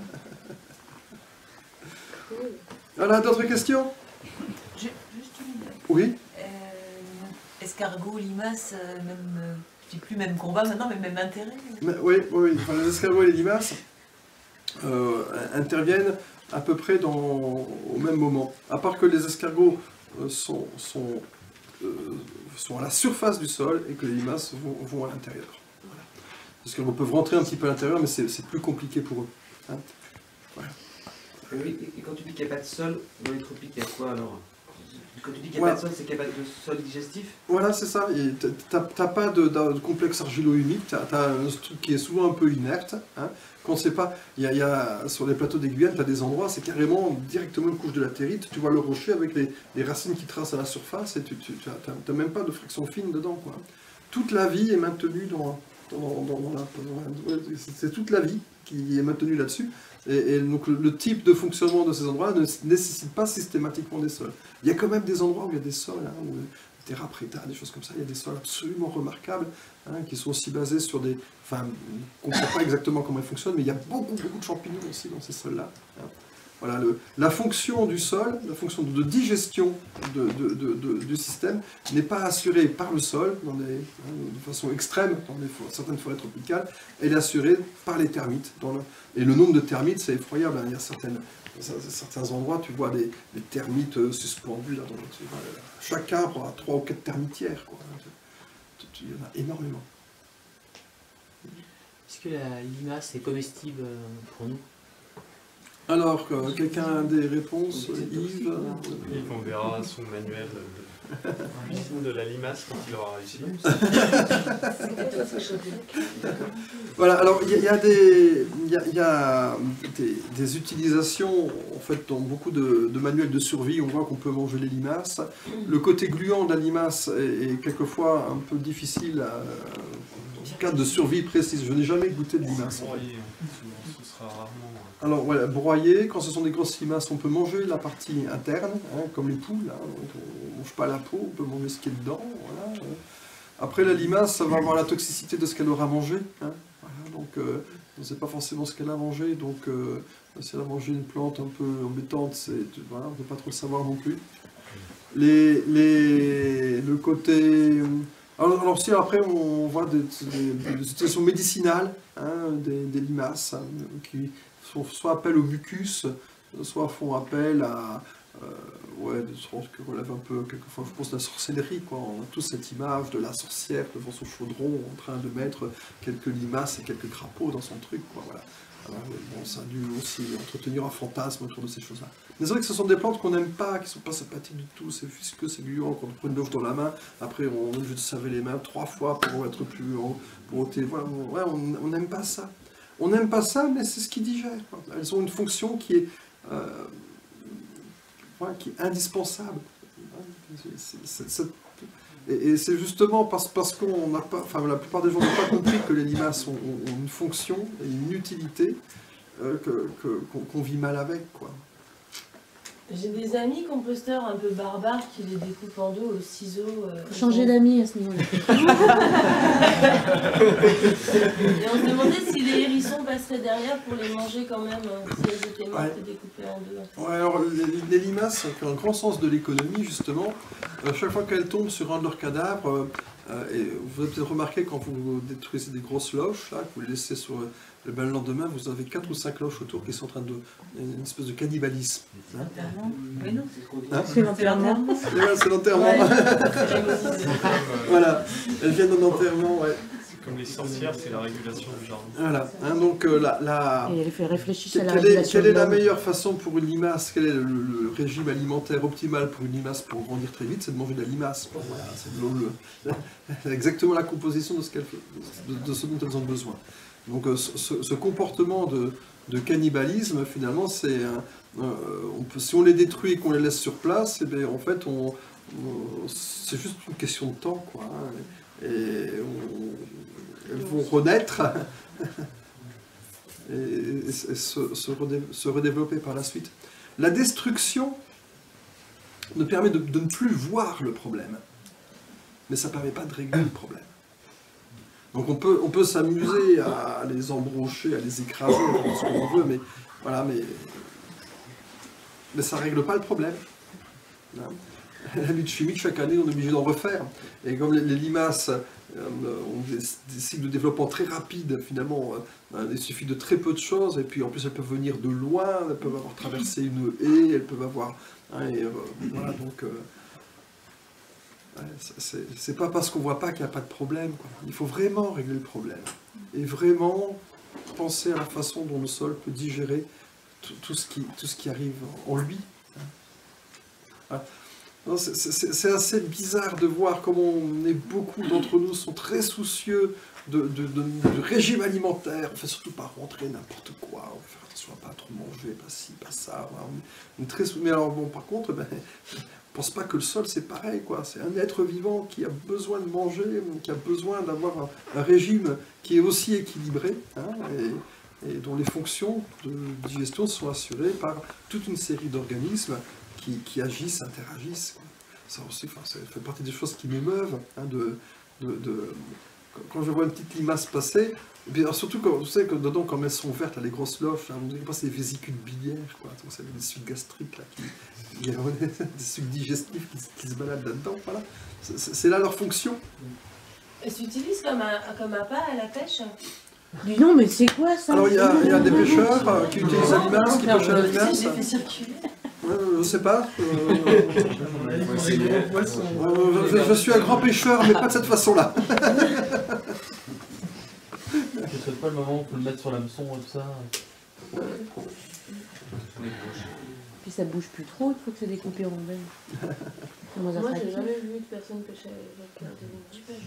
Voilà, d'autres questions?
Juste une idée.
Oui.
Escargot, limace, même, je dis plus même combat maintenant, mais même intérêt.
Oui. Enfin, les escargots et les limaces interviennent à peu près au même moment. À part que les escargots sont à la surface du sol et que les limaces vont à l'intérieur. Voilà. Les escargots peuvent rentrer un petit peu à l'intérieur, mais c'est plus compliqué pour eux. Hein. Voilà.
Oui, et quand tu dis qu'il n'y a pas de sol, dans les tropiques, il y a quoi alors? Quand tu dis qu'il n'y a pas de sol, c'est qu'il n'y a pas de sol digestif? Voilà, c'est ça. Tu n'as pas de complexe argilo-humide, tu as un truc qui est souvent un peu inerte. Hein. Quand c'est pas, il y a sur les plateaux des Guyanes, tu as des endroits, c'est carrément directement une couche de latérite. Tu vois le rocher avec les racines qui tracent à la surface et tu n'as même pas de friction fine dedans, quoi. Toute la vie est maintenue c'est toute la vie qui est maintenue là-dessus. Et donc le type de fonctionnement de ces endroits ne nécessite pas systématiquement des sols. Il y a quand même des endroits où il y a des sols, hein, où terra preta, des choses comme ça, il y a des sols absolument remarquables, hein, qui sont aussi basés sur des... Enfin, on ne comprend pas exactement comment ils fonctionnent, mais il y a beaucoup de champignons aussi dans ces sols-là. Hein.
Voilà, la fonction du sol, la fonction de digestion du système n'est pas assurée par le sol, de façon extrême, dans certaines forêts tropicales, elle est assurée par les termites. Et le nombre de termites, c'est effroyable. Hein. Il y a certains endroits, tu vois des termites suspendus. Là, chaque arbre a 3 ou 4 termitières. Quoi. Il y en a énormément.
Est-ce que la limace est comestible pour nous?
Alors, quelqu'un a des réponses? Yves,
on verra son manuel de cuisine de la limace quand il aura réussi.
Voilà, alors il y a des utilisations, en fait, dans beaucoup de manuels de survie, on voit qu'on peut manger les limaces. Le côté gluant de la limace est quelquefois un peu difficile en cas de survie précise. Je n'ai jamais goûté de limace.
Ce sera rarement...
Alors voilà, broyer, quand ce sont des grosses limaces, on peut manger la partie interne, hein, comme les poules, hein, on ne mange pas la peau, on peut manger ce qui est dedans. Voilà. Après la limace, ça va avoir la toxicité de ce qu'elle aura mangé, hein, voilà, donc on ne sait pas forcément ce qu'elle a mangé, donc si elle a mangé une plante un peu embêtante, voilà, on ne peut pas trop le savoir non plus. Le côté... Alors si après on voit des utilisations médicinales, hein, des limaces, hein, qui font soit appel au mucus, soit font appel à des choses qui relèvent un peu, quelquefois je pense, de la sorcellerie, quoi. On a tous cette image de la sorcière devant son chaudron en train de mettre quelques limaces et quelques crapauds dans son truc, quoi, voilà. Alors, bon, ça a dû aussi entretenir un fantasme autour de ces choses-là. Mais c'est vrai que ce sont des plantes qu'on n'aime pas, qui ne sont pas sympathiques du tout, c'est visqueux, c'est gluant, quand on prend une loge dans la main, après on est obligé de se laver les mains 3 fois pour être plus... pour ôter, voilà, ouais, on n'aime pas ça. On n'aime pas ça, mais c'est ce qui digère. Elles ont une fonction qui est indispensable. Et c'est justement parce qu'on n'a pas, enfin la plupart des gens n'ont pas compris que les limaces ont une fonction et une utilité qu'on vit mal avec, quoi.
J'ai des amis composteurs un peu barbares qui les découpent en deux au ciseau.
Faut changer d'amis à ce niveau-là.
Et on se demandait si les hérissons passeraient derrière pour les manger quand même, si elles étaient mortes et découpées en deux.
Ouais, alors les limaces ont un grand sens de l'économie, justement. Chaque fois qu'elles tombent sur un de leurs cadavres, et vous avez peut-être remarqué quand vous détruisez des grosses loches, là, que vous les laissez sur le lendemain, vous avez 4 ou 5 loches autour qui sont en train de... une espèce de cannibalisme. Hein?
Mais non,
c'est l'enterrement.
C'est l'enterrement. Voilà, elles viennent d'un enterrement, ouais.
Comme les sorcières, c'est la régulation du jardin.
Voilà, hein, donc
Et elle fait réfléchir à la régulation.
Quelle est la meilleure façon pour une limace, quel est le régime alimentaire optimal pour une limace pour grandir très vite? C'est de manger de la limace. Bon, voilà, c'est exactement la composition de ce dont elles ont besoin. Donc ce comportement de cannibalisme, finalement, c'est si on les détruit et qu'on les laisse sur place, et bien, en fait, c'est juste une question de temps, quoi. Hein, elles vont renaître et se redévelopper par la suite. La destruction ne permet de ne plus voir le problème, mais ça ne permet pas de régler le problème. Donc on peut s'amuser à les embrocher, à les écraser, ce qu'on veut, mais voilà, mais ça ne règle pas le problème. Hein. La lutte chimique, chaque année, on est obligé d'en refaire. Et comme les limaces ont des cycles de développement très rapides, finalement, il suffit de très peu de choses, et puis en plus elles peuvent venir de loin, elles peuvent avoir traversé une haie, elles peuvent avoir... Hein, voilà, donc... c'est pas parce qu'on voit pas qu'il n'y a pas de problème, quoi. Il faut vraiment régler le problème. Et vraiment penser à la façon dont le sol peut digérer tout ce qui arrive en lui. Voilà. C'est assez bizarre de voir comment beaucoup d'entre nous sont très soucieux de régime alimentaire. On ne fait surtout pas rentrer n'importe quoi, on fait attention à pas trop manger, pas ci, pas ça. Voilà. On est très mais alors bon, par contre, ben, je ne pense pas que le sol c'est pareil, quoi. C'est un être vivant qui a besoin de manger, qui a besoin d'avoir un régime qui est aussi équilibré, hein, et dont les fonctions de digestion sont assurées par toute une série d'organismes qui agissent, interagissent. Ça aussi, ça fait partie des choses qui m'émeuvent, hein, quand je vois une petite limace passer, et puis, alors, surtout quand vous savez que dedans, quand elles sont ouvertes, là, les grosses loches, là, on dirait pas c'est des vésicules biliaires, quoi. Vous savez, des sucs gastriques, là, il y a des sucs digestifs qui se baladent là-dedans, voilà. C'est là leur fonction.
Elles s'utilisent comme appât à la pêche.
Dis non, mais c'est quoi ça?
Alors il y a des pêcheurs qui utilisent la limace, qui pêchent à la limace.
J'ai fait circuler.
Je sais pas. Je suis un grand pêcheur, mais pas de cette façon-là.
Ce serait pas le moment où on peut le mettre sur l'hameçon et tout ça.
Puis ça bouge plus trop, il faut que c'est découpé en rondelles.
Moi, j'ai jamais vu de personne pêcher avec un pêche.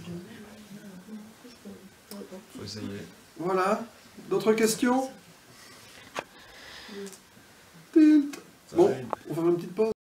Faut essayer.
Voilà. D'autres questions? Bon, on va faire une petite pause.